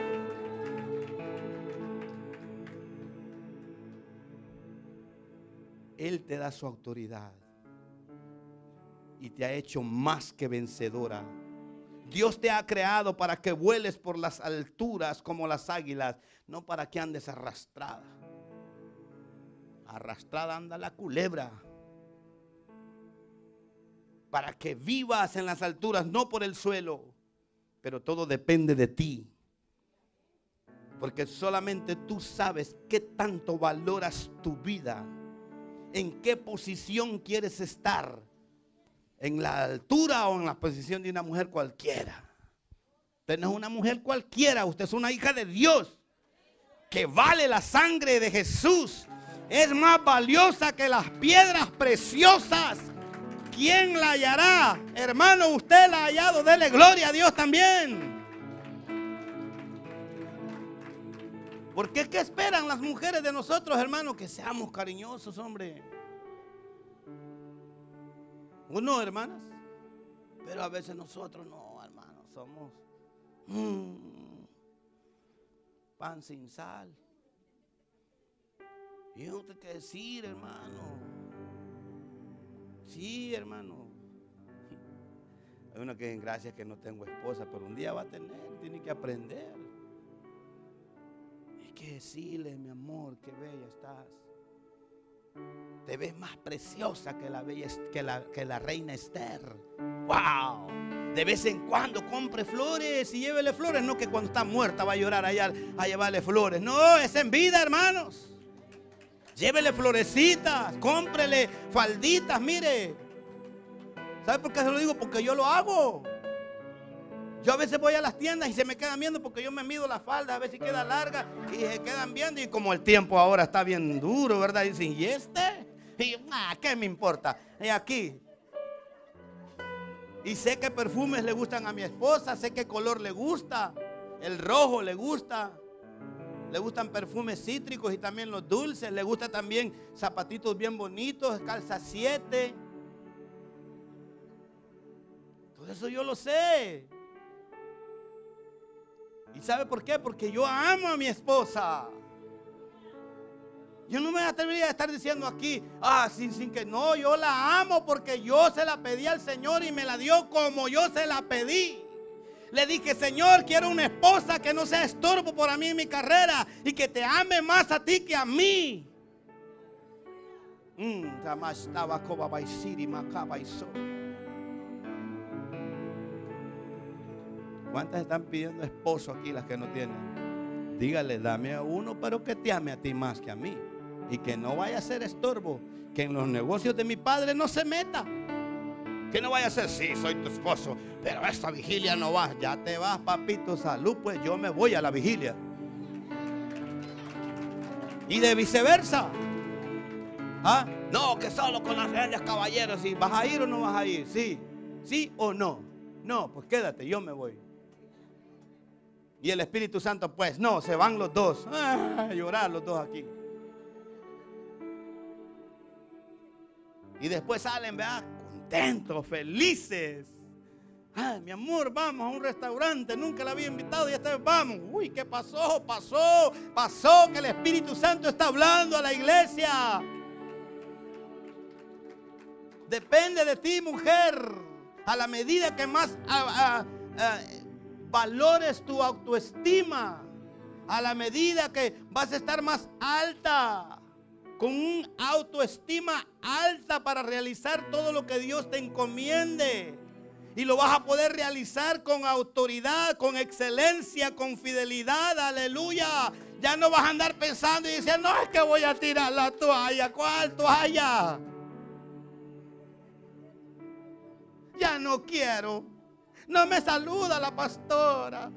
Él te da su autoridad y te ha hecho más que vencedora. Dios te ha creado para que vueles por las alturas como las águilas, no para que andes arrastrada. Arrastrada anda la culebra. Para que vivas en las alturas, no por el suelo. Pero todo depende de ti. Porque solamente tú sabes qué tanto valoras tu vida. En qué posición quieres estar. En la altura o en la posición de una mujer cualquiera. Usted no es una mujer cualquiera. Usted es una hija de Dios. Que vale la sangre de Jesús. Es más valiosa que las piedras preciosas. ¿Quién la hallará? Hermano, usted la ha hallado. Dele gloria a Dios también. Porque ¿qué esperan las mujeres de nosotros, hermano? Que seamos cariñosos, hombre. ¿O no, hermanas? Pero a veces nosotros no, hermanos. Somos pan sin sal. Y no tengo que decir, hermano. Sí, hermano. Hay uno que en gracia que no tengo esposa, pero un día va a tener, tiene que aprender. Hay que decirle: mi amor, qué bella estás. Te ves más preciosa que la reina Esther. Wow. De vez en cuando compre flores y llévele flores. No que cuando está muerta va a llorar allá a llevarle flores. No, es en vida, hermanos. Llévele florecitas, cómprele falditas, mire. ¿Sabe por qué se lo digo? Porque yo lo hago. Yo a veces voy a las tiendas y se me quedan viendo porque yo me mido la falda, a ver si queda larga y se quedan viendo. Y como el tiempo ahora está bien duro, ¿verdad? Y dicen: ¿y este? Y ¿qué me importa? Y aquí. Y sé qué perfumes le gustan a mi esposa, sé qué color le gusta. El rojo le gusta. Le gustan perfumes cítricos y también los dulces. Le gusta también zapatitos bien bonitos, calza 7. Todo eso yo lo sé. ¿Y sabe por qué? Porque yo amo a mi esposa. Yo no me atrevería a estar diciendo aquí, sin que no, yo la amo porque yo se la pedí al Señor y me la dio como yo se la pedí. Le dije: Señor, quiero una esposa que no sea estorbo para mí en mi carrera y que te ame más a ti que a mí. ¿Cuántas están pidiendo esposo aquí, las que no tienen? Dígale: dame a uno, pero que te ame a ti más que a mí. Y que no vaya a ser estorbo. Que en los negocios de mi padre no se meta. Que no vaya a ser: sí, soy tu esposo, pero a esta vigilia no vas. Ya te vas, papito, salud, pues yo me voy a la vigilia. Y de viceversa. No, que solo con las grandes caballeros. ¿Sí? ¿Vas a ir o no vas a ir? Sí, sí o no. No, pues quédate, yo me voy. Y el Espíritu Santo, pues no, se van los dos. A llorar los dos aquí. Y después salen, ¿verdad? Contentos, felices. Mi amor, vamos a un restaurante, nunca la había invitado y esta vez vamos. Uy, ¿qué pasó? Pasó que el Espíritu Santo está hablando a la iglesia. Depende de ti, mujer. A la medida que más valores tu autoestima, a la medida que vas a estar más alta, con una autoestima alta para realizar todo lo que Dios te encomiende. Y lo vas a poder realizar con autoridad, con excelencia, con fidelidad. Aleluya. Ya no vas a andar pensando y diciendo: no, es que voy a tirar la toalla. ¿Cuál toalla? Ya no quiero. No me saluda la pastora.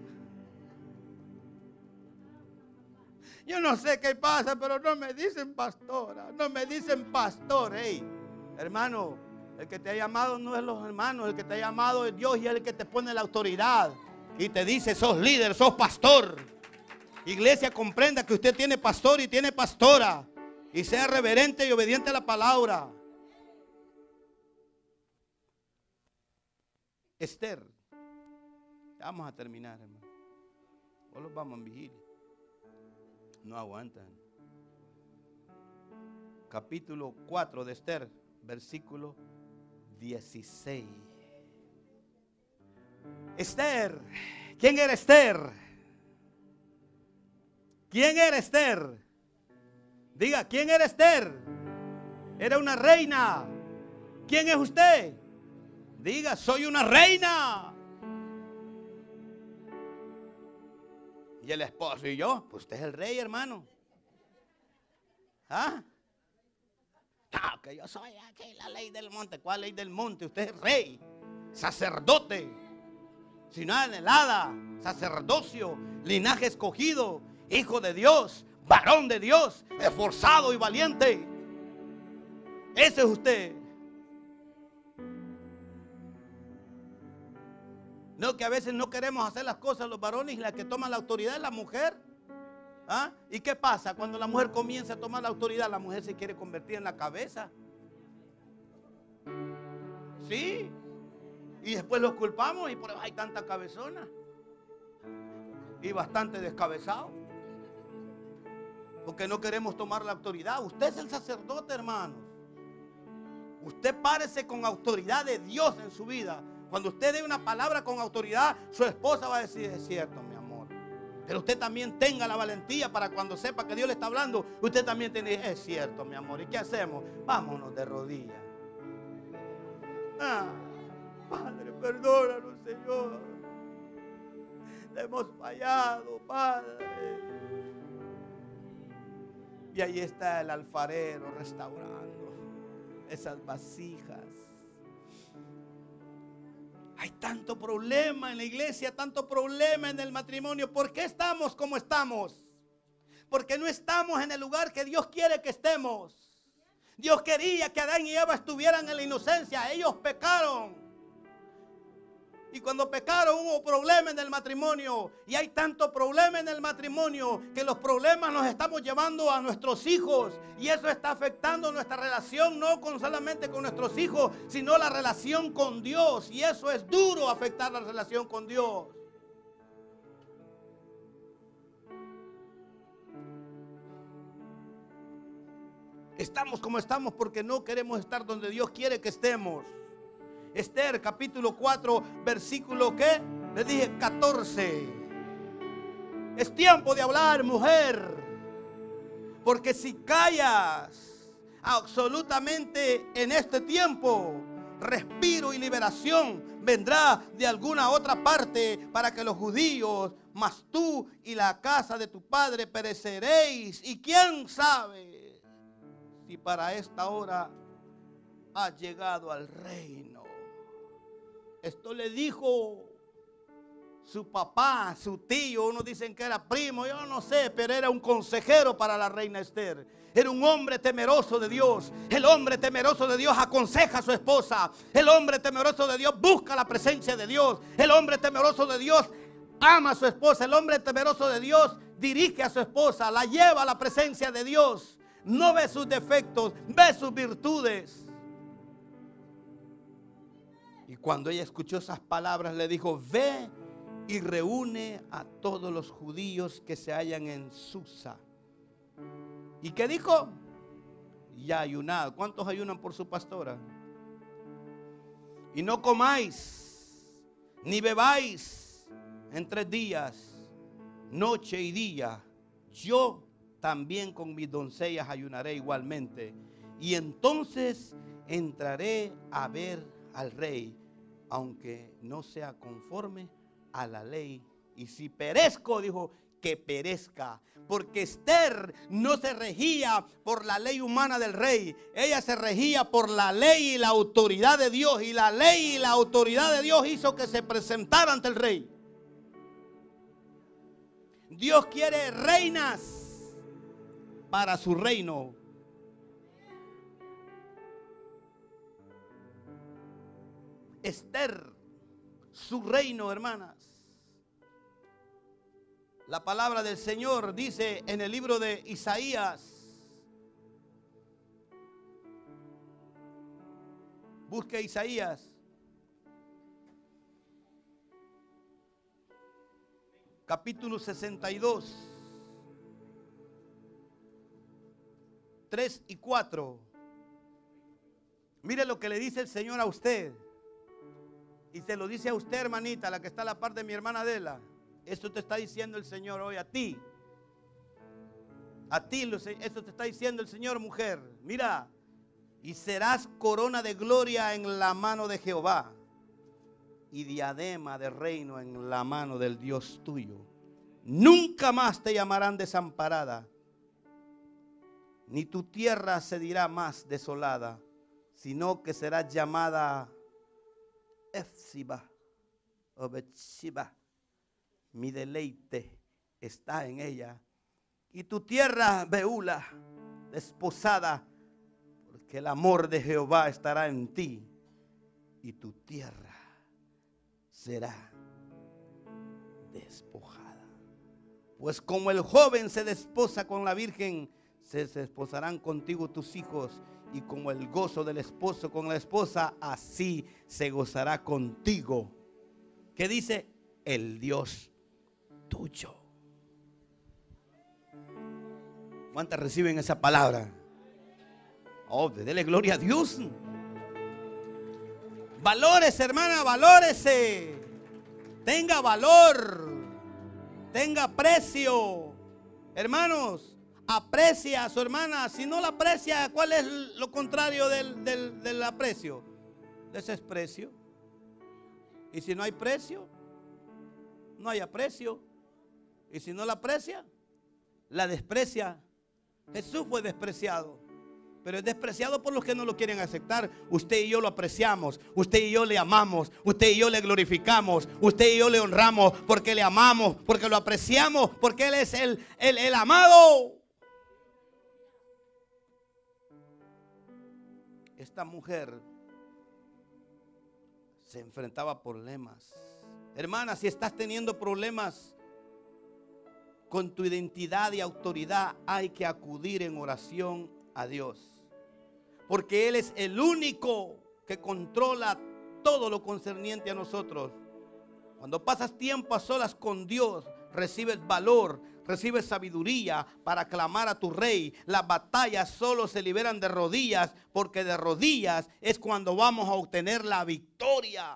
Yo no sé qué pasa, pero no me dicen pastora. No me dicen pastor. Hey, hermano, El que te ha llamado no es los hermanos, el que te ha llamado es Dios y es el que te pone la autoridad. Y te dice, sos líder, sos pastor. Iglesia, comprenda que usted tiene pastor y tiene pastora. Y sea reverente y obediente a la palabra. Esther. Vamos a terminar, hermano. Hoy los vamos en vigilia. No aguantan. Capítulo 4 de Esther, versículo 16. Esther. ¿Quién era Esther? ¿Quién era Esther? Diga, ¿quién era Esther? Era una reina. ¿Quién es usted? Diga, soy una reina. Y el esposo y yo, pues usted es el rey, hermano. ¿Ah? No, que yo soy aquí la ley del monte. ¿Cuál ley del monte? Usted es rey, sacerdote, ciudad anhelada, sacerdocio, linaje escogido, hijo de Dios, varón de Dios, esforzado y valiente. Ese es usted. No, que a veces no queremos hacer las cosas los varones y la que toma la autoridad es la mujer. ¿Ah? ¿Y qué pasa? Cuando la mujer comienza a tomar la autoridad, la mujer se quiere convertir en la cabeza. Sí. Y después los culpamos y por eso hay tanta cabezona. Y bastante descabezado. Porque no queremos tomar la autoridad. Usted es el sacerdote, hermanos. Usted párese con autoridad de Dios en su vida. Cuando usted dé una palabra con autoridad, su esposa va a decir, es cierto, mi amor. Pero usted también tenga la valentía para cuando sepa que Dios le está hablando, usted también tiene, es cierto, mi amor. ¿Y qué hacemos? Vámonos de rodillas. Padre, perdónanos, Señor. Le hemos fallado, Padre. Y ahí está el alfarero restaurando esas vasijas. Hay tanto problema en la iglesia, tanto problema en el matrimonio. ¿Por qué estamos como estamos? Porque no estamos en el lugar que Dios quiere que estemos. Dios quería que Adán y Eva estuvieran en la inocencia. Ellos pecaron. Y cuando pecaron hubo problema en el matrimonio. Y hay tanto problema en el matrimonio que los problemas nos estamos llevando a nuestros hijos. Y eso está afectando nuestra relación, no solamente con nuestros hijos, sino la relación con Dios. Y eso es duro, afectar la relación con Dios. Estamos como estamos porque no queremos estar donde Dios quiere que estemos. Esther capítulo 4 versículo ¿qué? Le dije 14. Es tiempo de hablar, mujer. Porque si callas absolutamente en este tiempo, respiro y liberación vendrá de alguna otra parte para que los judíos, mas tú y la casa de tu padre pereceréis. Y quién sabe si para esta hora has llegado al reino. Esto le dijo su papá, su tío. Unos dicen que era primo, yo no sé, pero era un consejero para la reina Esther. Era un hombre temeroso de Dios. El hombre temeroso de Dios aconseja a su esposa. El hombre temeroso de Dios busca la presencia de Dios. El hombre temeroso de Dios ama a su esposa. El hombre temeroso de Dios dirige a su esposa, la lleva a la presencia de Dios. No ve sus defectos, ve sus virtudes. Y cuando ella escuchó esas palabras, le dijo, ve y reúne a todos los judíos que se hallan en Susa. ¿Y qué dijo? Y ayunad. ¿Cuántos ayunan por su pastora? Y no comáis, ni bebáis en 3 días, noche y día. Yo también con mis doncellas ayunaré igualmente. Y entonces entraré a ver al rey, aunque no sea conforme a la ley. Y si perezco, dijo, que perezca. Porque Esther no se regía por la ley humana del rey. Ella se regía por la ley y la autoridad de Dios. Y la ley y la autoridad de Dios hizo que se presentara ante el rey. Dios quiere reinas para su reino. Esther, su reino, hermanas. La palabra del Señor dice en el libro de Isaías. Busque Isaías. Capítulo 62. 3 y 4. Mire lo que le dice el Señor a usted. Y se lo dice a usted, hermanita, la que está a la par de mi hermana Adela. Esto te está diciendo el Señor hoy a ti. A ti, esto te está diciendo el Señor, mujer. Mira, y serás corona de gloria en la mano de Jehová y diadema de reino en la mano del Dios tuyo. Nunca más te llamarán desamparada, ni tu tierra se dirá más desolada, sino que serás llamada Efsiba o Betshiba. Mi deleite está en ella. Y tu tierra, Beula, desposada, porque el amor de Jehová estará en ti, y tu tierra será despojada. Pues como el joven se desposa con la virgen, se desposarán contigo tus hijos, y como el gozo del esposo con la esposa, así se gozará contigo. ¿Qué dice? El Dios tuyo. ¿Cuántas reciben esa palabra? Oh, dele gloria a Dios. Valores, hermana, valórese. Tenga valor. Tenga precio. Hermanos, aprecia a su hermana. Si no la aprecia, ¿cuál es lo contrario del aprecio? Desprecio. Y si no hay precio, no hay aprecio. Y si no la aprecia, la desprecia. Jesús fue despreciado, pero es despreciado por los que no lo quieren aceptar. Usted y yo lo apreciamos, usted y yo le amamos, usted y yo le glorificamos, usted y yo le honramos porque le amamos, porque lo apreciamos, porque Él es el amado. Esta mujer se enfrentaba a problemas. Hermana, si estás teniendo problemas con tu identidad y autoridad, hay que acudir en oración a Dios, porque Él es el único que controla todo lo concerniente a nosotros. Cuando pasas tiempo a solas con Dios, recibes valor, recibes sabiduría para clamar a tu rey. Las batallas solo se liberan de rodillas, porque de rodillas es cuando vamos a obtener la victoria.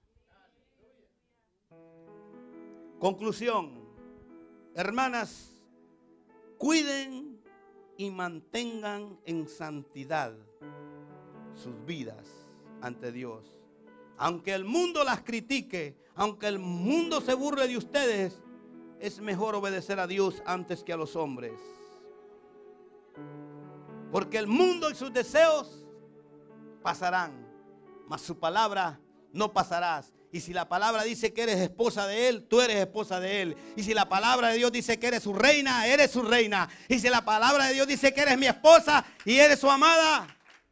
Conclusión. Hermanas, cuiden y mantengan en santidad sus vidas ante Dios. Aunque el mundo las critique, aunque el mundo se burle de ustedes, es mejor obedecer a Dios antes que a los hombres. Porque el mundo y sus deseos pasarán, mas su palabra no pasarás. Y si la palabra dice que eres esposa de Él, tú eres esposa de Él. Y si la palabra de Dios dice que eres su reina, eres su reina. Y si la palabra de Dios dice que eres mi esposa y eres su amada,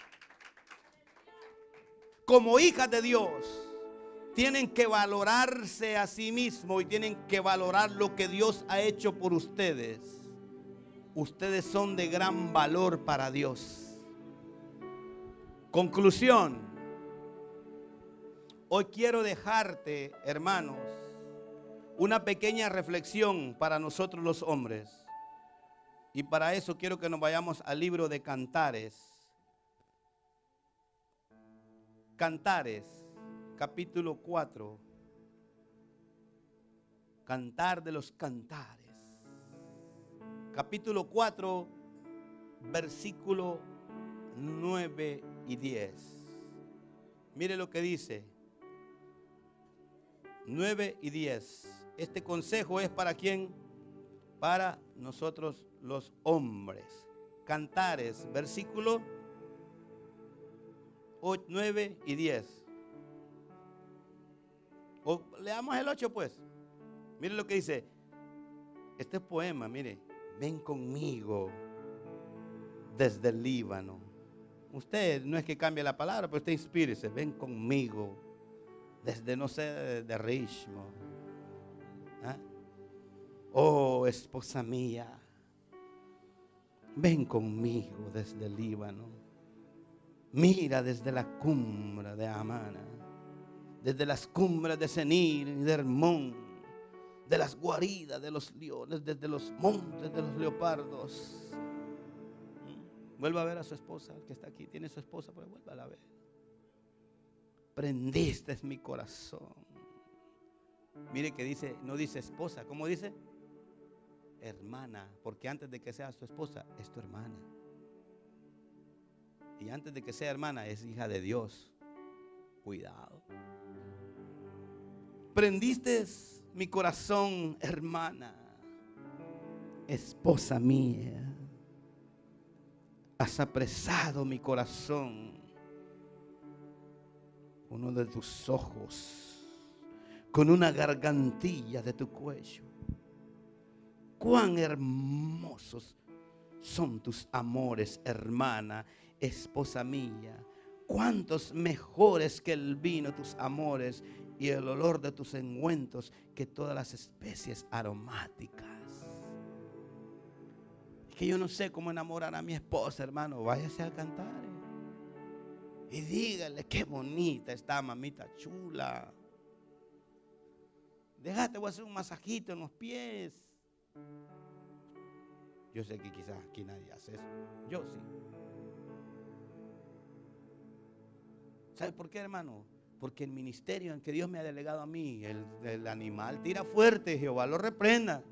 como hijas de Dios, tienen que valorarse a sí mismos y tienen que valorar lo que Dios ha hecho por ustedes. Ustedes son de gran valor para Dios. Conclusión. Hoy quiero dejarte, hermanos, una pequeña reflexión para nosotros los hombres. Y para eso quiero que nos vayamos al libro de Cantares. Cantares, capítulo 4. Cantar de los Cantares. Capítulo 4, versículo 9 y 10. Mire lo que dice. 9 y 10. Este consejo es para quién? Para nosotros los hombres. Cantares, versículo 9 y 10. Leamos el 8 pues. Mire lo que dice. Este es poema, mire. Ven conmigo desde el Líbano. Usted no es que cambie la palabra, pero usted inspírese. Ven conmigo desde, no sé, de Richmond. ¿Ah? Oh, esposa mía, ven conmigo desde el Líbano. Mira desde la cumbre de Amana, desde las cumbres de Senir y de Hermón, de las guaridas de los leones, desde los montes de los leopardos. Vuelva a ver a su esposa, el que está aquí, tiene su esposa, pero vuelva a ver. Prendiste mi corazón. Mire que dice, no dice esposa, ¿cómo dice? Hermana, porque antes de que sea su esposa, es tu hermana. Y antes de que sea hermana, es hija de Dios. Cuidado. Prendiste mi corazón, hermana, esposa mía. Has apresado mi corazón. Uno de tus ojos, con una gargantilla de tu cuello. Cuán hermosos son tus amores, hermana, esposa mía. Cuántos mejores que el vino tus amores y el olor de tus ungüentos que todas las especies aromáticas. Es que yo no sé cómo enamorar a mi esposa, hermano. Váyase a cantar. Y dígale qué bonita está, mamita chula. Déjate, voy a hacer un masajito en los pies. Yo sé que quizás aquí nadie hace eso. Yo sí. ¿Sabe por qué, hermano? Porque el ministerio en que Dios me ha delegado a mí, el animal tira fuerte, Jehová lo reprenda.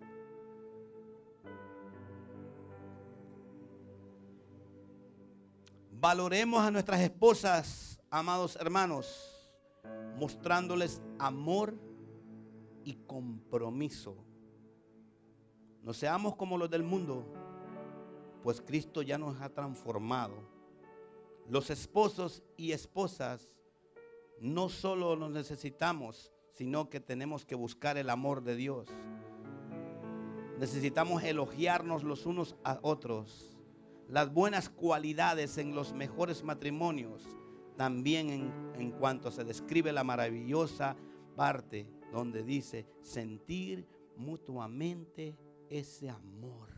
Valoremos a nuestras esposas, amados hermanos, mostrándoles amor y compromiso. No seamos como los del mundo, pues Cristo ya nos ha transformado. Los esposos y esposas no solo nos necesitamos, sino que tenemos que buscar el amor de Dios. Necesitamos elogiarnos los unos a otros. Las buenas cualidades en los mejores matrimonios, también en cuanto se describe la maravillosa parte donde dice sentir mutuamente ese amor.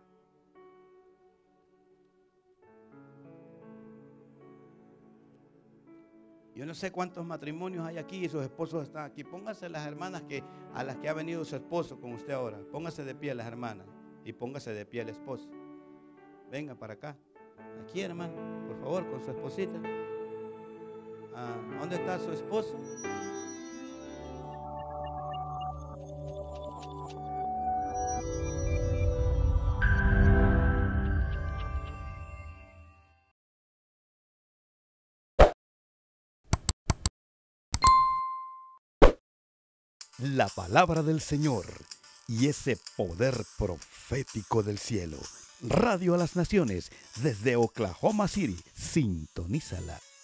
Yo no sé cuántos matrimonios hay aquí y sus esposos están aquí. Póngase las hermanas a las que ha venido su esposo con usted ahora. Póngase de pie las hermanas y póngase de pie el esposo. Venga para acá. Aquí, hermano, por favor, con su esposita. ¿Dónde está su esposo? La palabra del Señor y ese poder profético del cielo. Radio a las Naciones desde Oklahoma City. Sintonízala.